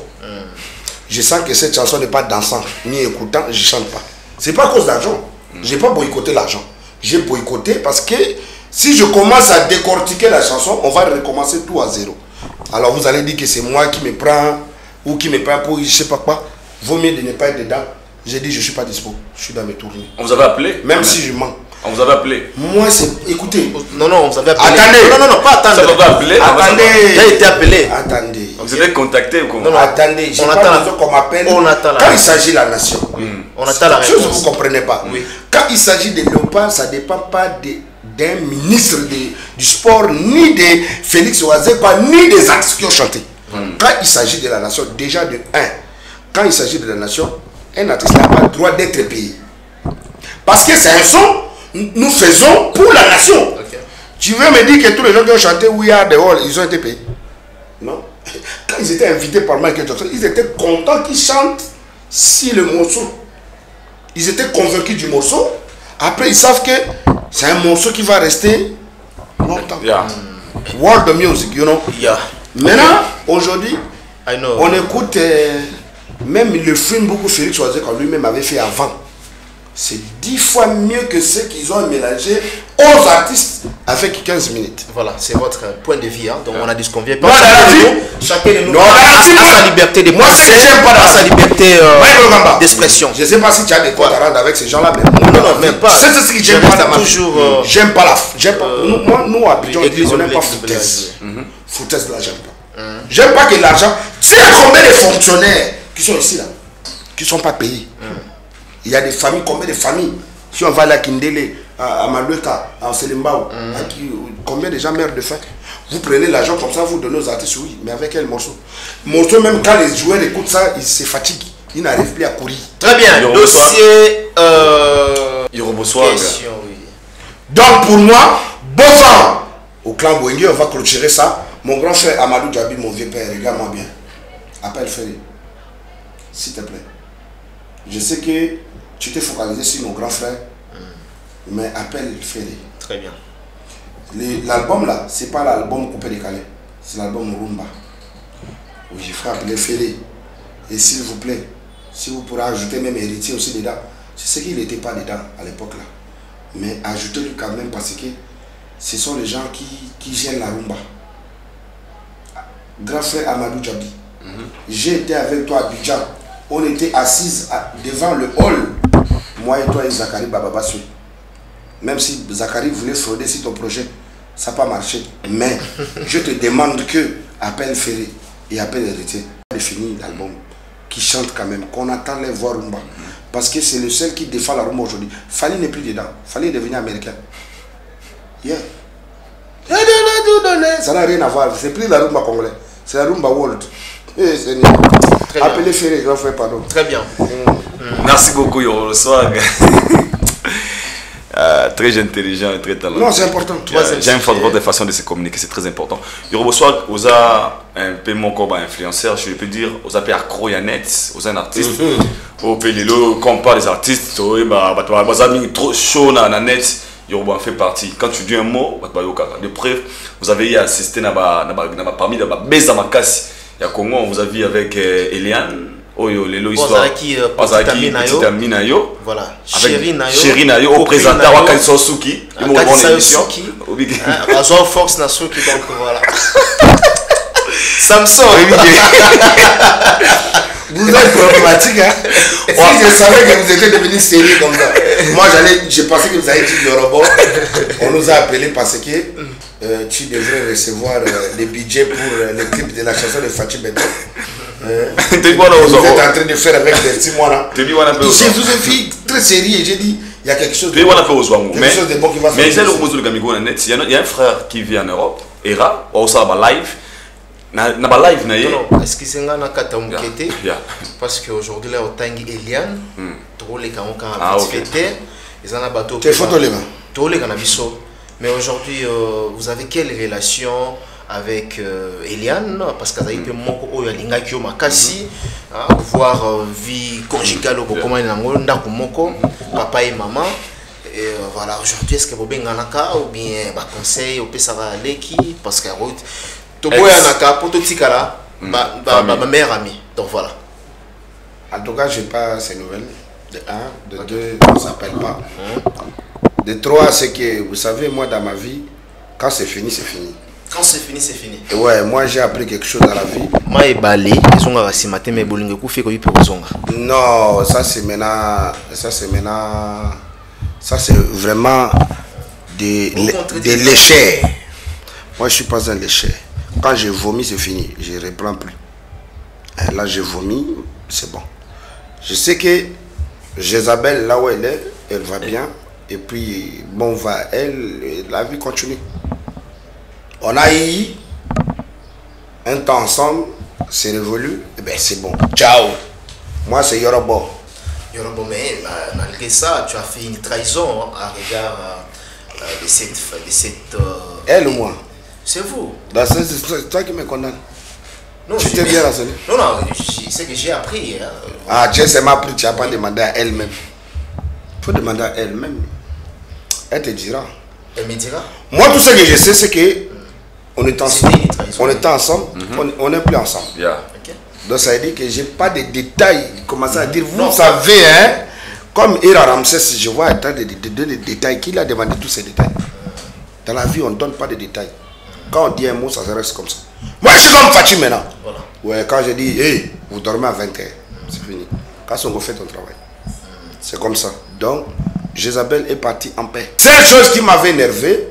je sens que cette chanson n'est pas dansante ni écoutant, je chante pas. C'est pas à cause d'argent. J'ai pas boycotté l'argent. J'ai boycotté parce que si je commence à décortiquer la chanson, on va recommencer tout à zéro. Alors vous allez dire que c'est moi qui me prends ou qui me prend pour je sais pas quoi. Vaut mieux de ne pas être dedans. J'ai dit je suis pas dispo. Je suis dans mes tournées. On vous avait appelé? Même si je mens. On vous avait appelé? Moi c'est... Écoutez. Non, on vous avait appelé. Attendez. Non, pas attendez. Ça vous avait appelé? Attendez. J'ai été appelé. Attendez. Vous avez contacté ou comment? Non, attendez. J'ai pas besoin qu'on m'appelle. On attend la... Quand il s'agit de la nation. On attend la réponse. Vous ne comprenez pas. Oui. Quand il s'agit de Léopard, ça ne dépend pas d'un ministre du sport, ni de Félix Ouazekwa, ni des artistes qui ont chanté. Quand il s'agit de la nation, déjà de 1, quand il s'agit de la nation, un artiste n'a pas le droit d'être payé. Parce que c'est un son, nous faisons pour la nation. Okay. Tu veux me dire que tous les gens qui ont chanté We Are The World, ils ont été payés? Non. Quand ils étaient invités par Michael Jackson, ils étaient contents qu'ils chantent si le morceau. Ils étaient convaincus du morceau. Après, ils savent que c'est un morceau qui va rester longtemps. Yeah. World music, you know. Yeah. Maintenant, aujourd'hui, on écoute même le film beaucoup Félix Ouazekwa lui-même avait fait avant. C'est 10 fois mieux que ce qu'ils ont mélangé aux artistes avec 15 minutes. Voilà, c'est votre point de vue. Hein. Donc on a dit ce qu'on vient. Chacun de nous a sa liberté de moi, ce que j'aime pas dans sa liberté d'expression. Je ne sais pas si tu as des comptes à rendre avec ces gens-là, mais non, même pas. C'est ce que j'aime pas dans ma vie. J'aime pas la... Nous, à Abidjan, on n'aime pas foutaise. Foutaise, là, j'aime pas. J'aime pas que l'argent... Tu sais combien de fonctionnaires qui sont ici, là, qui ne sont pas payés. Il y a des familles, combien de familles? Si on va à Kindele, à Maluka, à Selimbao, combien de gens meurent de faim? Vous prenez l'argent comme ça, vous donnez aux artistes, oui, mais avec quel morceau? Morceau, même quand les joueurs écoutent ça, ils se fatiguent. Ils n'arrivent plus à courir. Très bien, dossier... question, oui. Donc pour moi, bon vent au clan Boengue, on va clôturer ça. Mon grand frère Amadou Djabi, mon vieux père, regarde-moi bien. Appelle Ferry, s'il te plaît. Je sais que tu t'es focalisé sur mon grand frère, mais appelle Ferry. Très bien. L'album là, c'est pas l'album coupé décalé, c'est l'album Rumba. Oui, il faut appeler Ferry. Et s'il vous plaît, si vous pourrez ajouter même Héritier aussi dedans, c'est ce qu'il n'était pas dedans à l'époque là. Mais ajoutez-lui quand même parce que ce sont les gens qui gèrent la rumba. Grand frère Amadou Djabi, j'ai été avec toi à Abidjan. On était assises devant le hall, moi et toi et Zachary Bababassou. Même si Zachary voulait frauder sur ton projet, ça n'a pas marché. Mais je te demande que appelle Ferry et appelle Héritier de finir l'album, qui chante quand même, qu'on attend les voix rumba. Parce que c'est le seul qui défend la rumba aujourd'hui. Fali n'est plus dedans. Fali est devenu américain. Yeah. Ça n'a rien à voir. C'est plus la rumba congolais. C'est la rumba world. Appelez Ferry, grand frère, pardon. Très bien. Merci beaucoup, Yoro Soir. Très intelligent et très talentueux. Non, c'est important. J'aime votre façon de se communiquer, c'est très important. Yoro Soir, vous avez un peu mon corps influenceur, je peux dire, vous avez accro à net, vous êtes un artiste. Au Pelilo, quand on parle des artistes, vous avez trop chaud dans la net. Yoruba fait partie. Quand tu dis un mot, de preuve, vous avez assisté parmi les Beza Makasi. Il y a Congo, vous avez avec Eliane. Oyo, Lelo Histoire. Petite Aminayo. Voilà. Chéri Nayo. Au présentant Wakani Sosuki. Il m'a bon émission. Azor Fox Nasuki, donc voilà. Samson. Vous êtes problématique, hein? Si je savais que vous étiez devenu sérieux comme ça. Moi, je pensais que vous avez dit le robot. On nous a appelé parce que tu devrais recevoir les budgets pour le clip de la chanson de Fatih Beto. Vous êtes en train de faire avec des 6 mois là. Je vous ai fait très sérieux. J'ai dit, il y a quelque chose de bon qui va se passer. Mais il y a un frère qui vit en Europe. era ou ça ba live na ba live na non excusez-moi na kata mukete parce que aujourd'hui là otangi Eliane trop les quand fêter ils en a bateau photo les tous les cannabiso mais aujourd'hui vous avez quelle relation avec Eliane parce que zaïpe moko oyo alinga kyo makasi voir vie conjugale au comment na ngonda moko papa et maman. Et voilà, aujourd'hui, est-ce que vous avez un ou bien un conseil au Pessara Leki parce que tu as pour tout tika ma meilleure amie. Donc voilà. En tout cas, je n'ai pas ces nouvelles. De 1, de 2, on ne s'appelle pas. De 3, c'est que vous savez, moi dans ma vie, quand c'est fini, c'est fini. Quand c'est fini, c'est fini. Et ouais, moi j'ai appris quelque chose dans la vie. Moi et Balé, ils ont rassis matin, mais Bolingue Koufé, qu'on y peut non, ça c'est maintenant. Ça c'est vraiment des léchés. Moi je suis pas un léché. Quand je vomis c'est fini, je ne reprends plus. Et là je vomis, c'est bon. Je sais que Jézabel là où elle est, elle va bien. Et puis bon va elle, la vie continue. On a eu un temps ensemble, c'est révolu, et bien c'est bon. Ciao. Moi c'est Yorobo. Mais malgré ça, tu as fait une trahison à regard de cette elle ou moi? C'est vous. C'est toi qui me condamne. Non, tu t'es bien renseigné? Non, c'est que j'ai appris. Hein. Ah, tu sais, appris, tu n'as pas demandé à elle-même. Il faut demander à elle-même. Elle te dira. Elle me dira? Moi, tout ce que je sais, c'est que on est ensemble. On était ensemble, on n'est plus ensemble. Yeah. Donc ça veut dire que je n'ai pas de détails. Commencer à dire, vous savez, hein, comme Ira Ramsès, je vois un tas de détails. Qui a demandé tous ces détails? Dans la vie, on ne donne pas de détails. Quand on dit un mot, ça se reste comme ça. Moi, je suis comme Fatih maintenant. Voilà. Ouais, quand je dis, hey, vous dormez à 20h, c'est fini. Quand on fait ton travail. C'est comme ça. Donc, Jézabel est partie en paix. Seule chose qui m'avait énervé,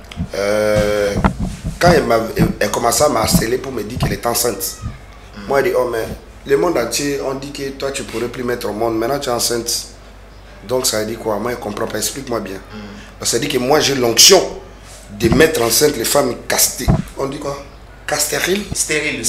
quand elle commençait à m'harceler pour me dire qu'elle est enceinte. Moi, elle dit, oh, mais le monde entier, on dit que toi, tu ne pourrais plus mettre au monde. Maintenant, tu es enceinte. Donc, ça veut dire quoi? Moi, je ne comprends pas. Explique-moi bien. Ça veut dire que moi, j'ai l'onction de mettre enceinte les femmes castées. On dit quoi? Castériles? Stérile.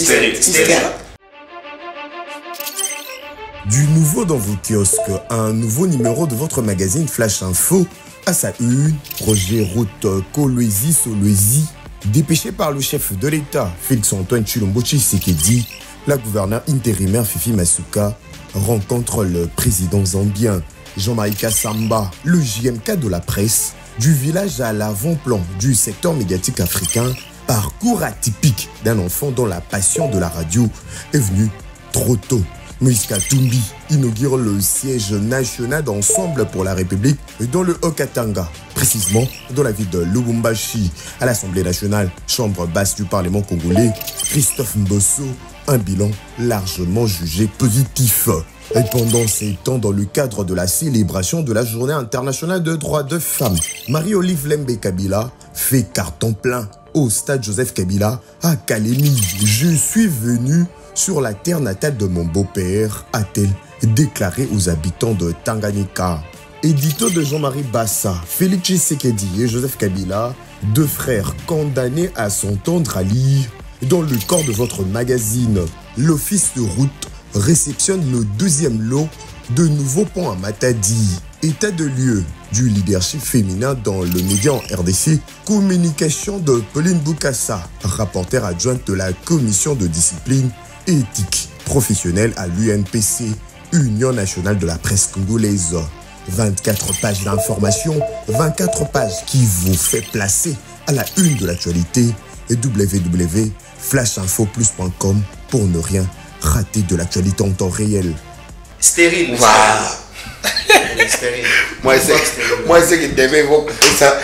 Du nouveau dans vos kiosques, un nouveau numéro de votre magazine Flash Info. À sa une, Roger Route Kolwezi Solwezi, dépêché par le chef de l'État, Félix-Antoine Tshilombo Tshisekedi, la gouverneure intérimaire Fifi Masuka rencontre le président zambien Jean-Marie Kassamba, le JMK de la presse, du village à l'avant-plan du secteur médiatique africain, parcours atypique d'un enfant dont la passion de la radio est venue trop tôt. Moïse Katumbi inaugure le siège national d'Ensemble pour la République dans le Haut-Katanga, précisément dans la ville de Lubumbashi. À l'Assemblée nationale, chambre basse du Parlement congolais, Christophe Mbosso, un bilan largement jugé positif. Et pendant ces temps, dans le cadre de la célébration de la Journée internationale de droits de femmes, Marie-Olive Lembe Kabila fait carton plein au stade Joseph Kabila à Kalemi. Je suis venu sur la terre natale de mon beau-père, a-t-elle déclaré aux habitants de Tanganyika. Édito de Jean-Marie Bassa, Félix Tshisekedi et Joseph Kabila, deux frères condamnés à s'entendre à lire. Dans le corps de votre magazine, l'Office de route réceptionne le deuxième lot de nouveaux ponts à Matadi. État de lieu du leadership féminin dans le média en RDC, communication de Pauline Boukassa, rapporteure adjointe de la commission de discipline et éthique professionnelle à l'UNPC, Union nationale de la presse congolaise. 24 pages d'information, 24 pages qui vous fait placer à la une de l'actualité et www.flashinfoplus.com pour ne rien rater de l'actualité en temps réel. Stérile. Voilà. Stérile. Moi, c'est que devait ça.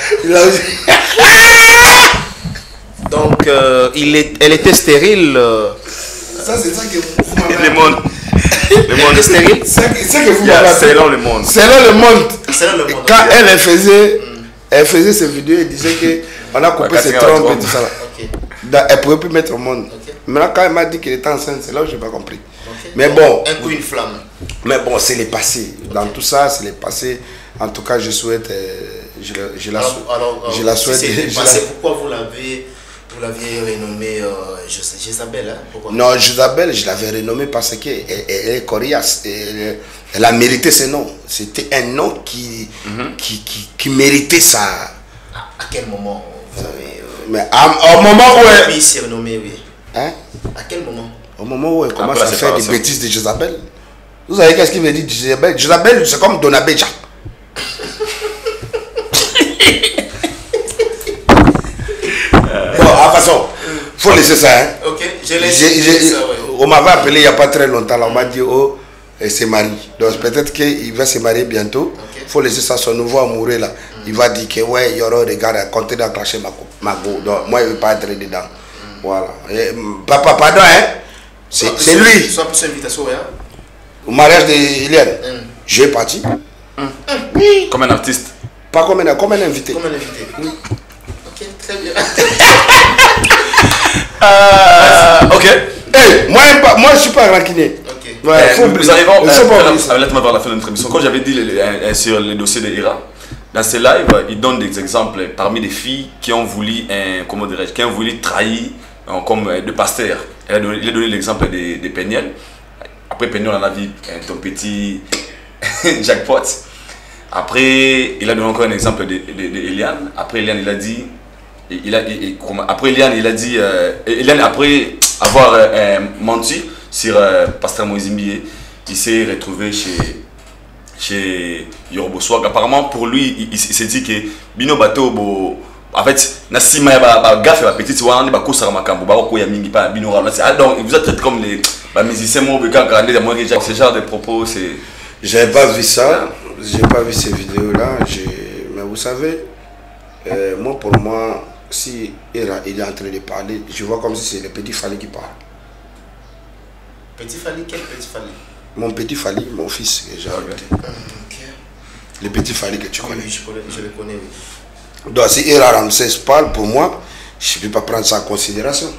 Donc, elle était stérile. Ça, c'est ça que vous m'avez Le monde. Le monde est stérile. C'est que vous m'avez appris. Selon le monde. Selon le monde. Quand elle faisait ses vidéos, elle disait qu'on a coupé ses trompes et tout ça. Elle ne pouvait plus mettre au monde. Maintenant, quand elle m'a dit qu'elle était enceinte, c'est là où je n'ai pas compris. Mais bon. Un coup, une flamme. Mais bon, c'est le passé. Dans tout ça, c'est le passé. En tout cas, je souhaite. Je la souhaite. C'est le passé. Pourquoi vous l'avez Vous l'aviez renommée Jésabelle, hein? Pourquoi? Non, Jésabelle, je l'avais renommée parce qu'elle est coriace. Elle a mérité ce nom. C'était un nom qui méritait ça. À quel moment vous avez... Mais au moment où elle... Oui, c'est renommé, oui. Hein? À quel moment? Au moment où elle commence à faire des bêtises de Jésabelle. Vous savez qu'est-ce qu'il veut dire Jésabelle? Jésabelle, c'est comme Donabéja. Bon, à façon, il faut laisser ça. Hein? Ok, je laisse ça. On m'avait appelé il n'y a pas très longtemps. Là, on m'a dit, oh, elle se marie. Donc peut-être qu'il va se marier bientôt. Il faut laisser ça, son nouveau amoureux là. Il va dire que ouais, il y aura un regard à compter dans clasher ma go. Donc moi, je ne veux pas être dedans. Voilà. Et, papa, pardon, hein? C'est lui. Soit plus invitation, hein? Au mariage d'Eliane, j'ai parti. Oui. Comme un artiste. Pas comme un invité. Comme un invité. Oui. Ok, très bien. Ok. Hey, moi je ne suis pas rancunier. Okay. Ouais, nous arrivons vers la fin de notre émission. Quand j'avais dit sur le dossier de Hira, dans ces lives, il donne des exemples parmi des filles qui ont voulu, qui ont voulu trahir comme de Pasteur. Il a donné l'exemple de Péniel. Après Péniel, on a vu ton petit jackpot. Après, il a donné encore un exemple d'Eliane. Après Eliane, il a dit... après Eliane, il a dit... Eliane, après avoir menti sur Pasteur Moïse Mbié, il s'est retrouvé chez Yorobo Swag. Apparemment, pour lui, il s'est dit que Bino Bato, en fait, Nassima ya gaffe la petite, on est bako sara makambo, bako ya mingi pa Bino Ram. Donc, vous êtes traité comme les musiciens Mobeka Grande, ce genre de propos, c'est... J'ai pas vu ça, j'ai pas vu ces vidéos-là, mais vous savez, moi pour moi, si il est en train de parler, je vois comme si c'est le petit Fali qui parle. Petit Fali, quel petit Fali? Mon petit Fali, mon fils que j'ai arrêté. Le petit Fali que tu connais. Oui, je le connais, oui. Donc si Hira Ramsès parle, pour moi, je ne peux pas prendre ça en considération.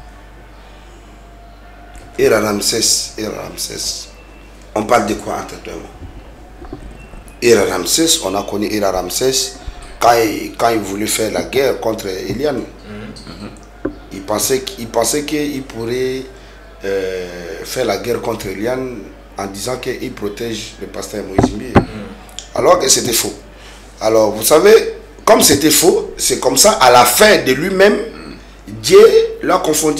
Hira Ramsès, on parle de quoi entre deux mots? Hira Ramsès, on a connu Hira Ramsès quand il voulait faire la guerre contre Eliane. Il pensait qu'il pourrait faire la guerre contre Eliane en disant qu'il protège le pasteur Moïse Mbié. Alors que c'était faux. Alors vous savez, comme c'était faux, c'est comme ça, à la fin de lui-même, Dieu l'a confondu.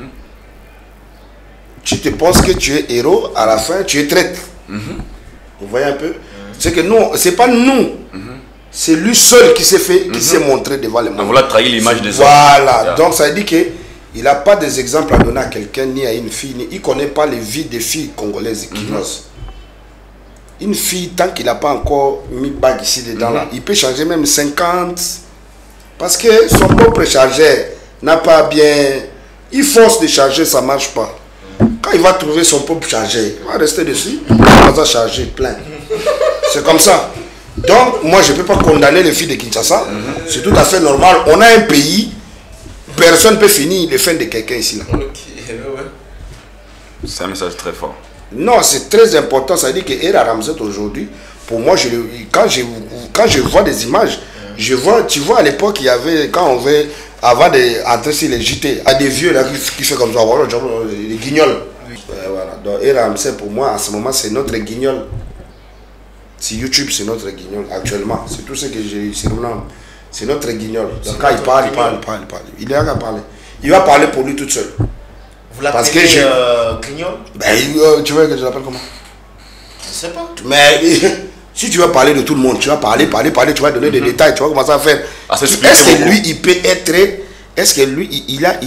Tu te penses que tu es héros, à la fin tu es traître. Vous voyez un peu? C'est que nous, c'est pas nous. C'est lui seul qui s'est fait, qui s'est montré devant le monde. On voulait trahir l'image des hommes. Voilà. Donc ça veut dire qu'il n'a pas des exemples à donner à quelqu'un, ni à une fille, il ne connaît pas les vies des filles congolaises qui n'osent. Une fille, tant qu'il n'a pas encore mis bague ici dedans, là, il peut changer même 50. Parce que son propre chargeur n'a pas bien... Il force de charger, ça ne marche pas. Quand il va trouver son propre chargeur, il va rester dessus, il va charger plein. C'est comme ça. Donc, moi, je ne peux pas condamner les filles de Kinshasa. C'est tout à fait normal. On a un pays, personne ne peut finir les fins de quelqu'un ici. C'est un message très fort. Non, c'est très important. Ça veut dire que Hira Ramsès aujourd'hui, pour moi, quand je vois des images, tu vois à l'époque, il y avait, quand on veut, avant d'entrer sur les JT, à des vieux là qui fait comme ça, voilà, les guignols. Voilà. Donc Hira Ramsès, pour moi, à ce moment, c'est notre guignol. Si YouTube, c'est notre guignol actuellement. C'est tout ce que j'ai. C'est notre guignol. Donc quand il parle. Il est là qu'à parler. Il va parler pour lui tout seul. Vous l'appelez guignol? Tu veux que je l'appelle comment? Je ne sais pas. Mais si tu veux parler de tout le monde, tu vas parler, tu vas donner des détails, tu vas commencer à faire. Est-ce que lui, il peut être. Est-ce que lui,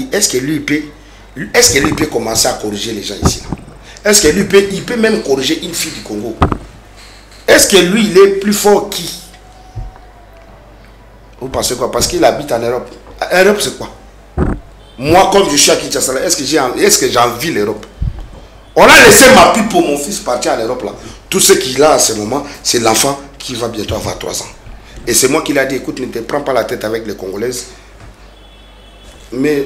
il peut commencer à corriger les gens ici? Est-ce que lui, il peut même corriger une fille du Congo? Est-ce que lui, il est plus fort qui? Vous pensez quoi? Parce qu'il habite en Europe. L'Europe, c'est quoi? Moi, comme je suis à Kinshasa, est-ce que j'envie l'Europe? On a laissé ma pipe pour mon fils partir en Europe là. Tout ce qu'il a à ce moment, c'est l'enfant qui va bientôt avoir 3 ans. Et c'est moi qui l'ai dit, écoute, ne te prends pas la tête avec les Congolaises. Mais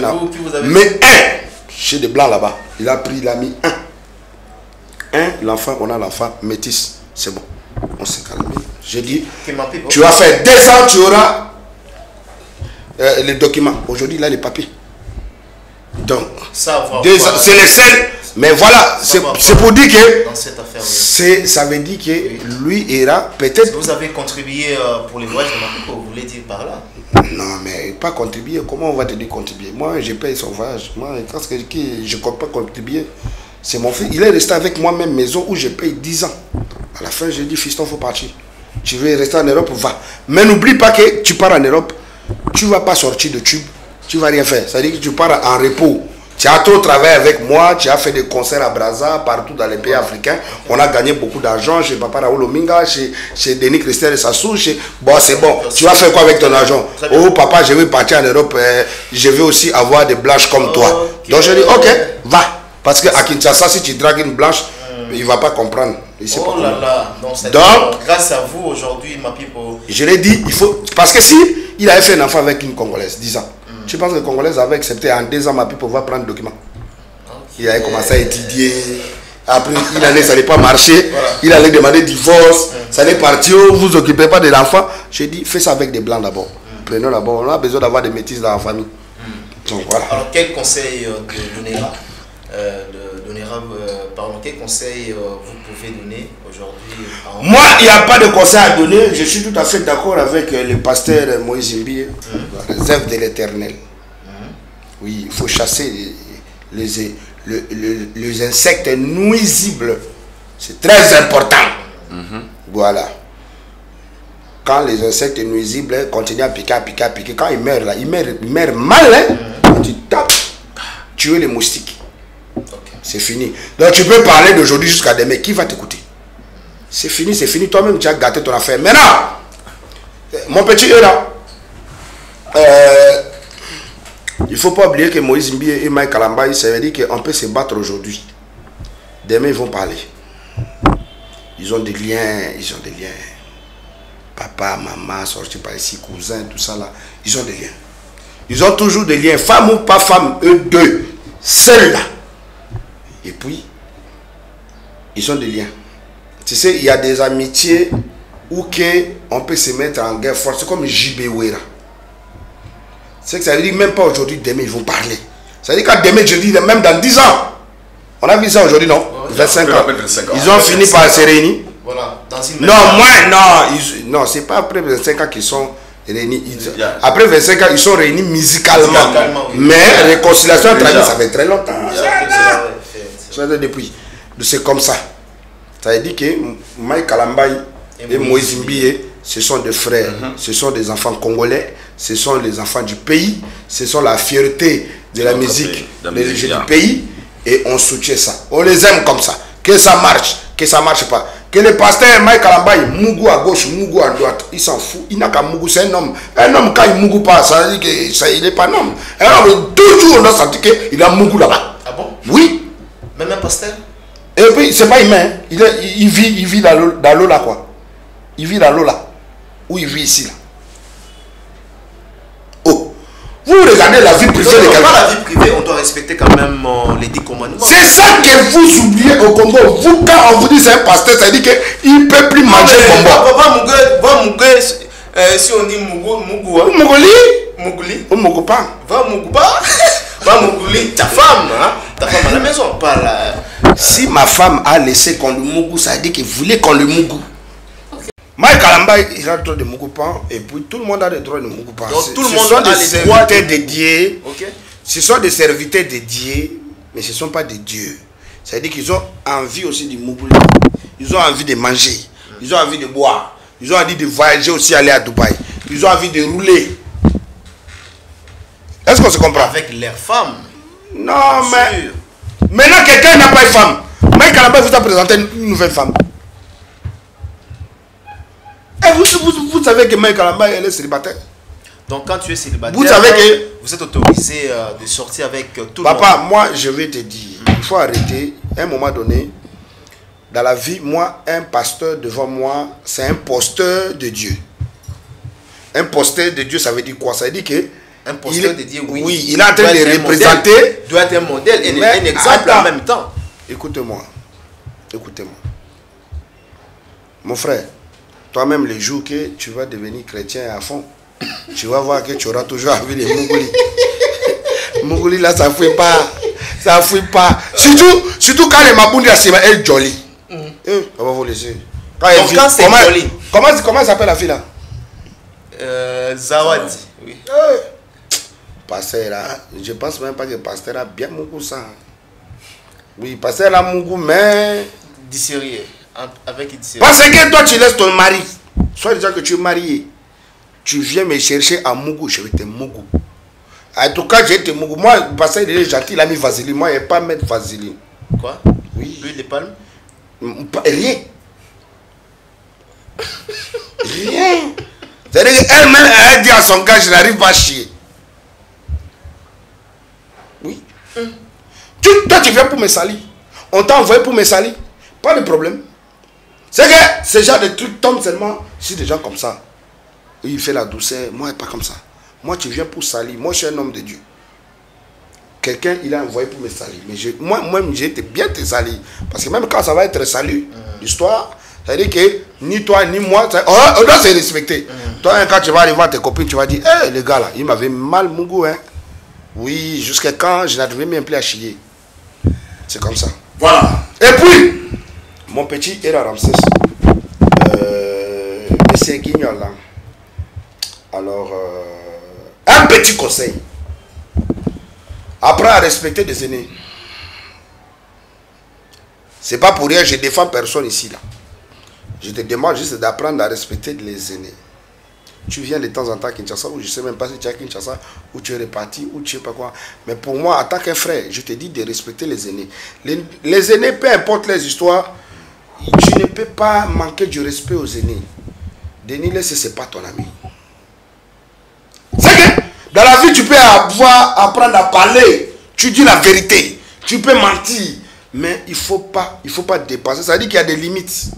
chez des Blancs là-bas, il a mis l'enfant, on a l'enfant métis. C'est bon, on s'est calmé. J'ai dit, tu vas faire 2 ans, tu auras les documents. Aujourd'hui, il a les papiers. Donc, c'est les seuls. Mais voilà, c'est pour dire que dans cette affaire, ça veut dire que lui ira peut-être. Vous avez contribué pour les voyages de Mapipo, vous voulez dire par là? Non, mais pas contribuer. Comment on va te dire contribuer? Moi, je paye son voyage. Moi, parce que je ne compte pas contribuer. C'est mon fils. Il est resté avec moi même maison où je paye 10 ans. À la fin, j'ai dit, fiston, il faut partir. Tu veux rester en Europe, va. Mais n'oublie pas que tu pars en Europe, tu ne vas pas sortir de tube, tu ne vas rien faire. C'est-à-dire que tu pars en repos. Tu as trop travaillé avec moi, tu as fait des concerts à Brazza, partout dans les pays africains. On a gagné beaucoup d'argent chez Papa Raoul Ominga, chez Denis Christel et Sassou. Bon, c'est bon. Tu vas faire quoi avec ton argent? Oh, papa, je vais partir en Europe, je vais aussi avoir des blanches comme toi. Donc je dis, ok, va. Parce qu'à Kinshasa, si tu dragues une blanche, il ne va pas comprendre. Oh là là. Donc, grâce à vous, aujourd'hui, Mapipo. Je l'ai dit, il faut. Parce que si il avait fait un enfant avec une Congolaise, 10 ans. Je pense que les Congolaises avaient accepté en 2 ans ma pour pouvoir prendre le document. Il avait commencé à étudier. Après, il allait, ça n'allait pas marcher. Voilà. Il allait demander divorce. Ça allait partir. Vous vous occupez pas de l'enfant. J'ai dit, fais ça avec des blancs d'abord. Prenons d'abord. On a besoin d'avoir des métis dans la famille. Donc voilà. Alors, quel conseil donnera quel conseil vous pouvez donner aujourd'hui? Moi, il n'y a pas de conseil à donner. Je suis tout à fait d'accord avec le pasteur Moïse Mbie, la réserve de l'Éternel. Oui, il faut chasser les insectes nuisibles. C'est très important. Voilà. Quand les insectes nuisibles continuent à piquer, quand ils meurent là, ils meurent mal. Hein? Quand tu tapes, tuer les moustiques. C'est fini. Donc tu peux parler d'aujourd'hui jusqu'à demain. Qui va t'écouter? C'est fini, c'est fini. Toi-même, tu as gâté ton affaire. Maintenant, mon petit là, il ne faut pas oublier que Moïse Mbie et Mike Kalamba, ça veut dire qu'on peut se battre aujourd'hui. Demain, ils vont parler. Ils ont des liens, Papa, maman, sorti par ici, cousin, tout ça là. Ils ont des liens. Ils ont toujours des liens. Femme ou pas femme, eux deux, seuls là. Et puis, ils ont des liens. Tu sais, il y a des amitiés où on peut se mettre en guerre forte. C'est comme J.B. Wera. C'est que ça veut dire même pas aujourd'hui, demain, ils vont parler. Ça veut dire qu'à demain, je dis même dans 10 ans. On a vu ça aujourd'hui, non? 25 ans. Ils ont fini par se réunir. Voilà. Non, c'est pas après 25 ans qu'ils sont réunis. Après 25 ans, ils sont réunis musicalement. Mais réconciliation entre amis, ça fait très longtemps. Depuis. C'est comme ça. Ça veut dire que Mike Kalambaï et Moïse Mbie, ce sont des frères, ce sont des enfants congolais, ce sont les enfants du pays, ce sont la fierté de la musique du pays, et on soutient ça. On les aime comme ça. Que ça marche, que ça marche pas. Que le pasteur Mike Kalambaï, Mougou à gauche, Mougou à droite, il s'en fout. Il n'a qu'à Mougou, c'est un homme. Un homme, quand il Mougou pas, ça veut dire qu'il n'est pas un homme. Un homme, toujours on a senti qu'il a Mougou là-bas. Ah bon? Oui. Même un pasteur? Et puis, c'est pas humain. Il vit dans l'eau là, quoi. Il vit dans l'eau là. Ou il vit ici là. Oh. Vous regardez la vie privée de quelqu'un. Pas la vie privée, on doit respecter quand même les 10 commandements. C'est ça que vous oubliez au Congo. Vous, quand on vous dit c'est un pasteur, ça dit qu'il ne peut plus manger le bonbon. Si on dit Mougou, Mougouli. Mougoupa. Va Mougoupa. Va Mougouli. Ta femme à la maison. Pas la... Si ma femme a laissé qu'on le Mougou, ça veut dire qu'il voulait qu'on le Mougou. Mike Kalamba, il a le droit de Mougoupa. Et puis tout le monde a le droit de Mougoupa. Donc tout le monde a les droits dédiés. Ce sont des serviteurs dédiés, mais ce ne sont pas des dieux. Ça veut dire qu'ils ont envie aussi de Mougouli. Ils ont envie de manger. Ils ont envie de boire. Ils ont envie de voyager aussi, aller à Dubaï. Ils ont envie de rouler. Est-ce qu'on se comprend? Avec leurs femmes. Non, mais... Maintenant, quelqu'un n'a pas une femme. Mike Kalamba vous a présenté une nouvelle femme. Et vous savez que Mike Kalamba, elle est célibataire. Donc quand tu es célibataire, vous savez que vous êtes autorisé de sortir avec tout le monde. Papa, moi, je vais te dire, il faut arrêter. À un moment donné, dans la vie, moi, un pasteur devant moi, c'est un posteur de Dieu. Un posteur de Dieu, ça veut dire quoi? Ça veut dire que un posteur de Dieu, oui, il est en train de représenter. Doit être un modèle et un exemple en même temps. Écoutez-moi. Mon frère, toi-même, les jours que tu vas devenir chrétien à fond, Tu vas voir que tu auras toujours envie de Mougouli. Mougouli là, ça ne fouille pas. Ça ne fouille pas. Surtout quand les Maboundi est jolie. On va vous laisser. Quand c'est joli. Comment s'appelle la fille là? Zawadi. Oui. Pasteur là, je pense même pas que Pasteur a bien Mougou ça. Oui, Pasteur a Mougou, mais. Dissérié. Avec Dissérié. Parce que toi tu laisses ton mari. Soit déjà que tu es marié. Tu viens me chercher à Mougou, je vais te Mougou. En tout cas, j'ai te Mougou. Moi, Pasteur il est gentil, il a mis vaseline. Moi, il n'y a pas mettre vaseline. Quoi? Oui. L'huile de palme? Rien. Rien. C'est-à-dire qu'elle-même, elle dit à son gars, je n'arrive pas à chier. Oui. Toi, tu viens pour me salir. On t'a envoyé pour me salir. Pas de problème. C'est que ce genre de trucs tombent seulement si des gens comme ça. Il fait la douceur. Moi, pas comme ça. Moi, tu viens pour salir. Moi, je suis un homme de Dieu. Quelqu'un, il a envoyé pour me salir. Mais moi-même, j'ai été bien te salir. Parce que même quand ça va être salut, l'histoire, ça veut dire que ni toi, ni moi, on doit se respecter. Toi, quand tu vas aller voir tes copines, tu vas dire, hé, les gars là, il m'avait mal mon goût, hein. Oui, jusqu'à quand je n'arrivais même plus à chier. C'est comme ça. Voilà. Et puis, mon petit Era Ramsès, monsieur Guignol là. Alors, un petit conseil. Apprends à respecter des aînés. C'est pas pour rien, je défends personne ici là. Je te demande juste d'apprendre à respecter les aînés. Tu viens de temps en temps à Kinshasa, ou je ne sais même pas si tu es à Kinshasa, ou tu es reparti, ou tu ne sais pas quoi. Mais pour moi, en tant qu'un frère, je te dis de respecter les aînés. Les aînés, peu importe les histoires, tu ne peux pas manquer du respect aux aînés. Denis, ce n'est pas ton ami. C'est que dans la vie, tu peux apprendre à parler. Tu dis la vérité. Tu peux mentir. Mais il ne faut pas dépasser. Ça veut dire qu'il y a des limites.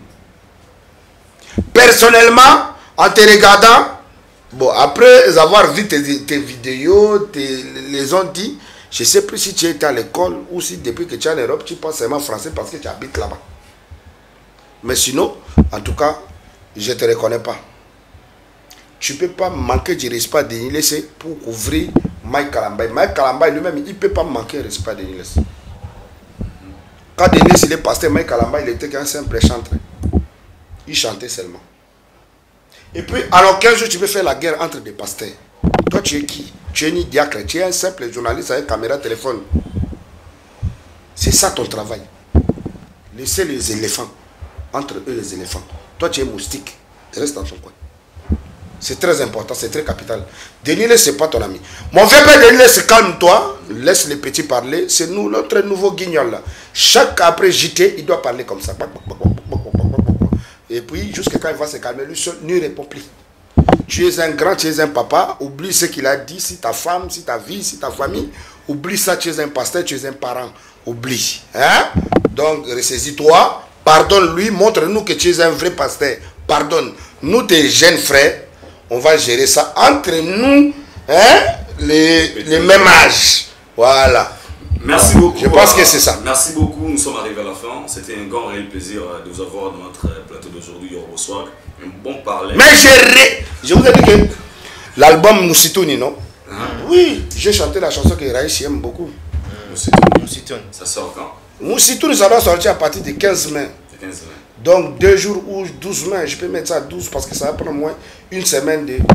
Personnellement, en te regardant, bon, après avoir vu tes vidéos, les ont dit, je ne sais plus si tu étais à l'école ou si depuis que tu es en Europe, tu parles seulement français parce que tu habites là-bas. Mais sinon, en tout cas, je ne te reconnais pas. Tu ne peux pas manquer du respect de Denis Lessé pour couvrir Mike Kalambay. Mike Kalambay lui-même, il ne peut pas manquer le respect de Denis Lessé. Quand Denis Lessé est pasteur, Mike Kalambay, il était qu'un simple chanteur. Il chantait seulement. Et puis, alors 15 jours, tu peux faire la guerre entre des pasteurs. Toi, tu es qui? Tu es ni diacre, tu es un simple journaliste avec caméra, téléphone. C'est ça ton travail. Laissez les éléphants. Entre eux, les éléphants. Toi, tu es moustique. Reste dans ton coin. C'est très important, c'est très capital. Denis Lessé, ce n'est pas ton ami. Mon vieux père Denis Lessé, calme-toi. Laisse les petits parler. C'est nous, notre nouveau guignol là. Chaque après JT, il doit parler comme ça. Et puis, jusqu'à quand il va se calmer, lui seul ne répond plus. Tu es un grand, tu es un papa, oublie ce qu'il a dit, si ta femme, si ta vie, si ta famille, oublie ça, tu es un pasteur, tu es un parent, oublie. Hein? Donc, ressaisis-toi, pardonne-lui, montre-nous que tu es un vrai pasteur, pardonne. Nous, tes jeunes frères, on va gérer ça entre nous, hein? les mêmes âges. Voilà. Merci beaucoup. Je pense que c'est ça. Merci beaucoup. Nous sommes arrivés à la fin. C'était un grand réel plaisir de vous avoir dans notre plateau d'aujourd'hui. Au revoir. Un bon parler. Mais je vous ai dit que l'album Moussitouni, non? Oui, j'ai chanté la chanson que Raïs aime beaucoup. Moussitouni. Ça sort quand? Moussitouni, ça doit sortir à partir de 15 mai. Donc 2 jours ou 12 mai, je peux mettre ça à 12 parce que ça va prendre au moins une semaine de...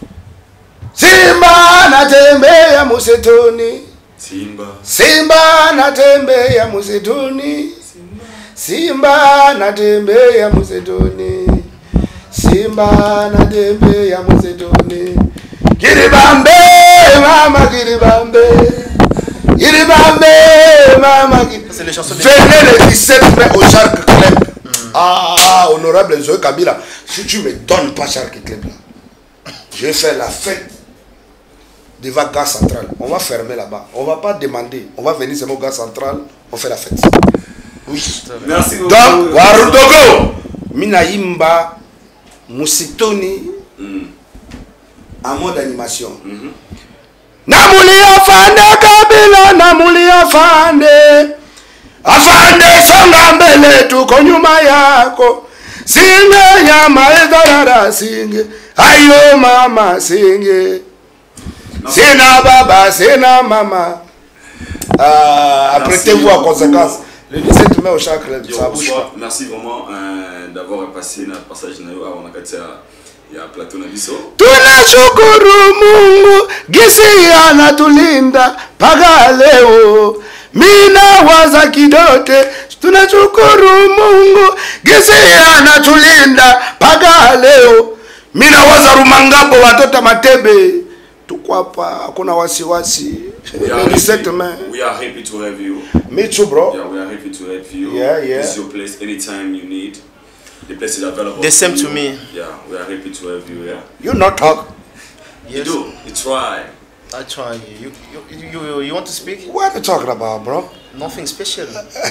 Simba na tembe ya Moussitouni. Simba na tembe ya Moussitouni. Simba na tembe ya Moussitouni. Simba na tembe ya Moussitouni. Kiribambe mama kiribambe. Kiribambe mama kiribambe. C'est les chansons de... Venez le 17 mai au Shark Club. Ah, honorable Zoé Kabila, si tu me donnes pas Shark Club là, je vais faire la fête devant Gare Centrale. On va fermer là-bas. On va pas demander. On va venir seulement au Gare Centrale. On fait la fête. Oui. Merci beaucoup. Donc, Warudogo, Minaimba, Moussitouni, en mode animation. Namuli afande Kabila, namuli afande. Afande songa mbele tuko nyuma yako. Singe nyama edarara singe. Ayo mama singe. Sena baba, sena mama. Apprêtez-vous à conséquence. Le 17 mai au Chakre, ça bouge pas. Merci vraiment d'avoir passé notre passage avant il y a plateau na biso. Tunashukuru Mungu gisi anatulinda mpaka leo. Mina waza kidote. Tunashukuru Mungu gisi anatulinda mpaka leo. Mina waza Rumangabo watoto Matebe. Tuko hapa hakuna wasiwasi. We are happy to have you. Me too, bro. Yeah, we are happy to have you. Yeah. This is your place anytime you need. The place is available. The same to me. Yeah, we are happy to have you. Yeah. You not talk. Yes. You do. You try. I try. You want to speak? What are you talking about, bro? Nothing special.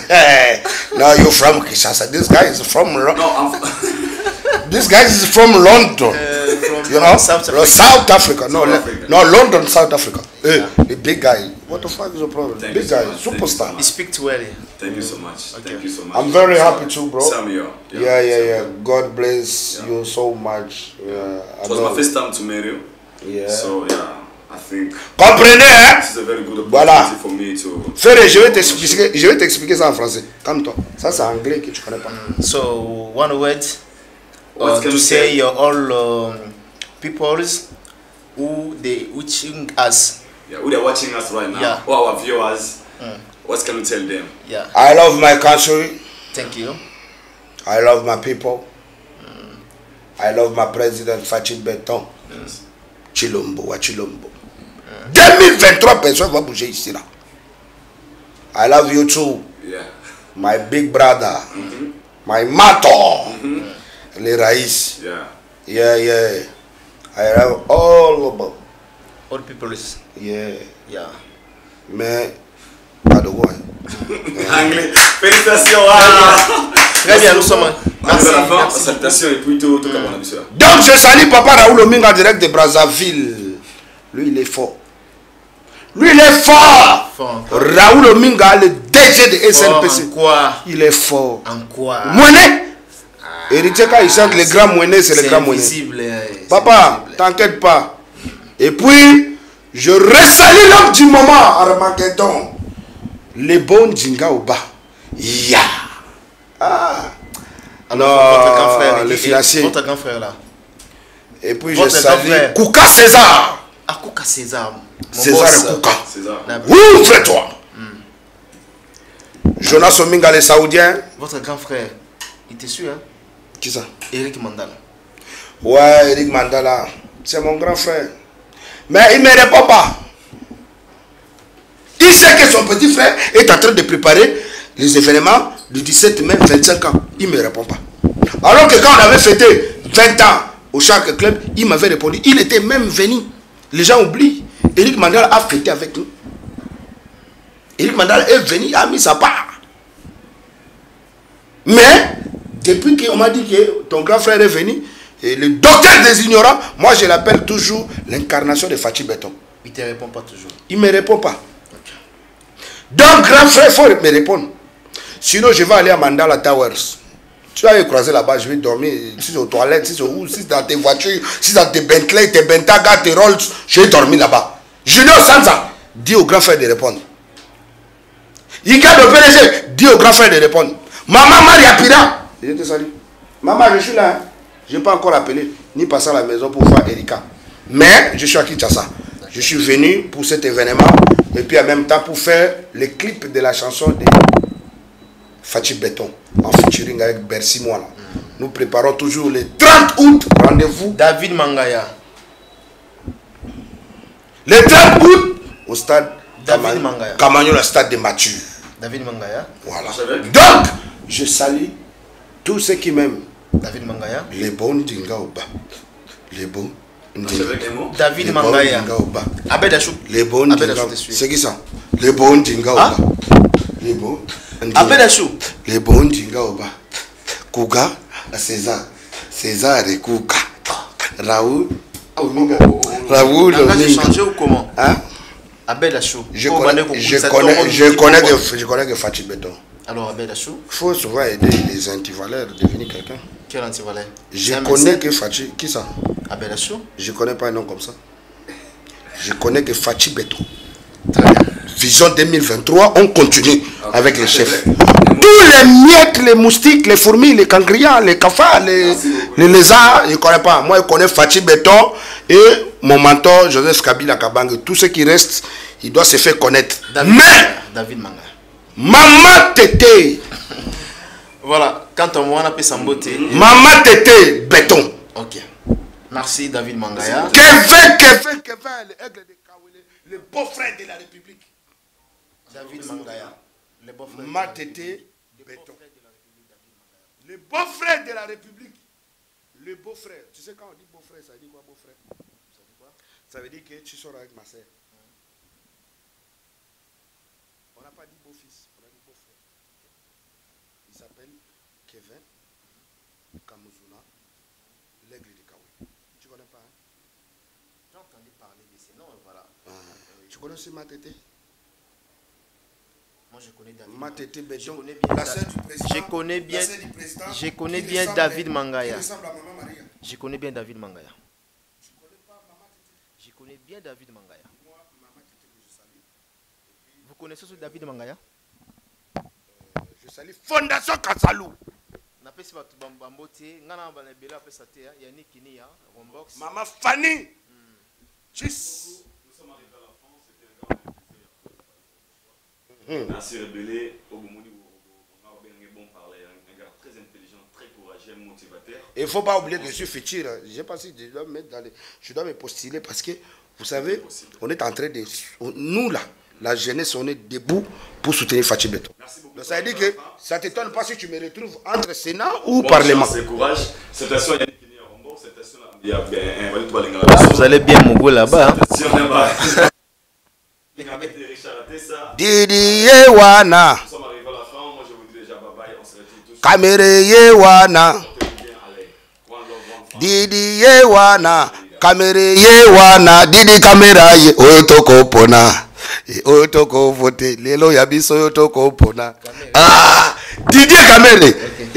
No, you're from Kinshasa. This guy is from this guy is from London. From you know, South Africa. No, London, South Africa. Hey, the big guy. What the fuck is the problem? Thank big you guy, so much. superstar. You speak too early. Thank you so much. Okay. Thank you so much. I'm very happy too, bro. Samuel. Yeah. God bless you so much. It was my first time to meet you. Yeah. So yeah, I think. Comprenez, hein? This is a very good opportunity for me to. Frère, je vais t'expliquer ça en français. Calme-toi. Ça c'est anglais que tu connais pas. So one word to say all peoples who they watching us. Yeah, who they're watching us right now. Yeah. All our viewers. What can we tell them? Yeah. I love my country. Thank you. I love my people. I love my president Fachi Beton. Yes. Chilombo, wa Chilombo. 2023 personnes vont bouger ici là. I love you too. Yeah. My big brother. My mentor. Les Raïs. Yeah. Yeah. I love all people. Yeah. Mais pas de quoi. Anglais. Félicitations. Très bien, nous sommes. Merci. Salutations et puis tout comme on a vu cela. Donc je salue Papa Raoul Ominga direct de Brazzaville. Lui il est fort. Raoul Ominga, le DG de SNPC. Il est fort. En quoi? Mouené. Héritier quand il chante les grands Mouené, c'est les grands Mouené. Papa, t'inquiète pas. Et puis, je ressalue l'homme du moment, Armageddon. Les bons Djinga au bas. Ya. Alors, le financier. Votre grand frère là. Et puis, je salue Kouka César. Kouka César. César et Kouka. Ouvre-toi. Jonas Ominga, les Saoudiens. Votre grand frère, il te suit, hein? Qui ça? Eric Mandala. Ouais, Eric Mandala. C'est mon grand frère. Mais il ne me répond pas. Il sait que son petit frère est en train de préparer les événements du 17 mai, 25 ans. Il ne me répond pas. Alors que quand on avait fêté 20 ans au Shark Club, il m'avait répondu. Il était même venu. Les gens oublient. Eric Mandala a fêté avec nous. Eric Mandala est venu, a mis sa part. Mais, depuis qu'on m'a dit que ton grand frère est venu, et le docteur des ignorants, moi je l'appelle toujours l'incarnation de Fachi Beton. Il ne te répond pas toujours. Il ne me répond pas. Donc, grand frère, il faut me répondre. Sinon, je vais aller à Mandala Towers. Tu vas aller croiser là-bas, je vais dormir. Si c'est aux toilettes, si c'est où, si c'est dans tes voitures, si c'est dans tes Bentley, tes Bentaga, tes Rolls, je vais dormir là-bas. Junior Sansa, dis au grand frère de répondre. Ika de PDG, dis au grand frère de répondre. Maman Maria Pira, je te salue. Maman, je suis là. Hein. Je n'ai pas encore appelé, ni passé à la maison pour voir Erika. Mais je suis à Kinshasa. Je suis venu pour cet événement et puis en même temps pour faire le clip de la chanson de Fachi Beton en featuring avec Bercy Moana. Nous préparons toujours le 30 août, rendez-vous. David Mangaya. Le 30 août au stade David Mangaya. Camagnon, le stade de Mathieu. David Mangaya. Voilà. Donc, je salue tous ceux qui m'aiment. David Mangaya. Les bons Dinga au bas. Les bons. David Mangaya. Abed Achou. Les bons Dinga. C'est qui ça? Les bons Dinga au bas. Les bons. Abed Achou. Les bons Dinga au bas. Kouka, César. César et Kouka. Raoul. Raoul. On a changé ou comment? Hein? Abed Achou. Je connais que Fachi Beton. Alors Abed Achou. Il faut souvent aider les antivaleurs à devenir quelqu'un. Quel anti-valet? Je connais que Fachi. Qui ça? Ah ben, bien sûr. Je connais pas un nom comme ça. Je connais que Fachi Beto. Vision 2023, on continue avec les chefs. Tous les miettes, les moustiques, les fourmis, les cangrias, les cafards, les lézards, je ne connais pas. Moi, je connais Fachi Beton et mon mentor, Joseph Kabila Kabang. Tout ce qui reste, il doit se faire connaître. David Manga. Maman Tété. Voilà, quand on voit, on appelle ça beauté. Maman Tété, Béton. Ok. Merci, David Mangaya. Kevin, le beau-frère de la République. David Mangaya. Le beau-frère. Matété, Béton. Le beau-frère de la République. Le beau-frère. Tu sais, quand on dit beau-frère, ça veut dire quoi, beau-frère? Ça veut dire quoi? Ça veut dire que tu sors avec ma soeur. On n'a pas dit beau-fils, on a dit beau-frère. Il s'appelle Kevin Kamuzuna, l'aigle de Kawi. Tu connais pas, hein? J'ai entendu parler de ces noms, voilà. Tu connais aussi Matété? Moi, je connais David. Matété Béton, la sœur du président. Je connais bien David Mangaya. Je connais bien David Mangaya. Tu connais pas Maman Tété? Je connais bien David Mangaya. Moi, Maman Tété, je salue. Vous connaissez ce David Mangaya? Je salue Fondation Kansalou. Maman Fanny. Tchuss. Nous sommes arrivés à la France, c'était un grand plaisir. Assez rebellé, on a bon parler, un gars très intelligent, très courageux, motivateur. Il ne faut pas oublier que je suis futur. Je ne sais pas si je dois me mettre dans les... Je dois me postuler parce que, vous savez, on est en train de... Nous, là, la jeunesse, on est debout pour soutenir Fachi Beton. Donc ça veut dire que ça ne t'étonne pas si tu me retrouves entre Sénat ou Parlement. C'est courage. Cette action, il y a vous allez bien Mogo là-bas. Didier Wana. Nous sommes arrivés à la fin. Moi, je vous dis déjà bye bye. On se retrouve tous. Kamere Wana. Didier Wana. Kamere Wana. Didi Kamera ye. Otoko Pona. Otoko vote. Lelo yabiso Otoko Pona. Ah! Didier Kamere.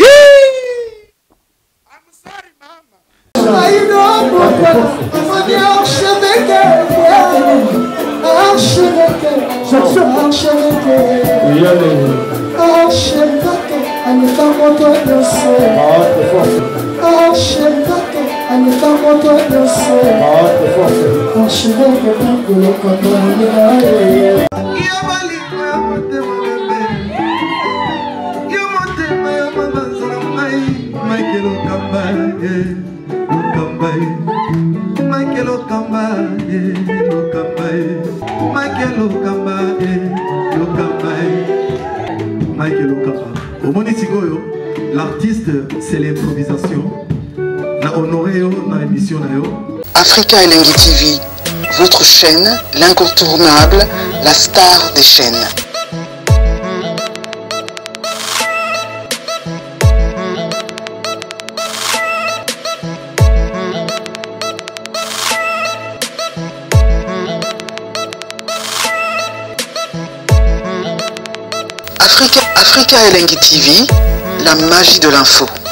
L'artiste, c'est l'improvisation. La honoré dans l'émission. Africa Elengi TV, votre chaîne, l'incontournable, la star des chaînes. Africa Elengi TV, la magie de l'info.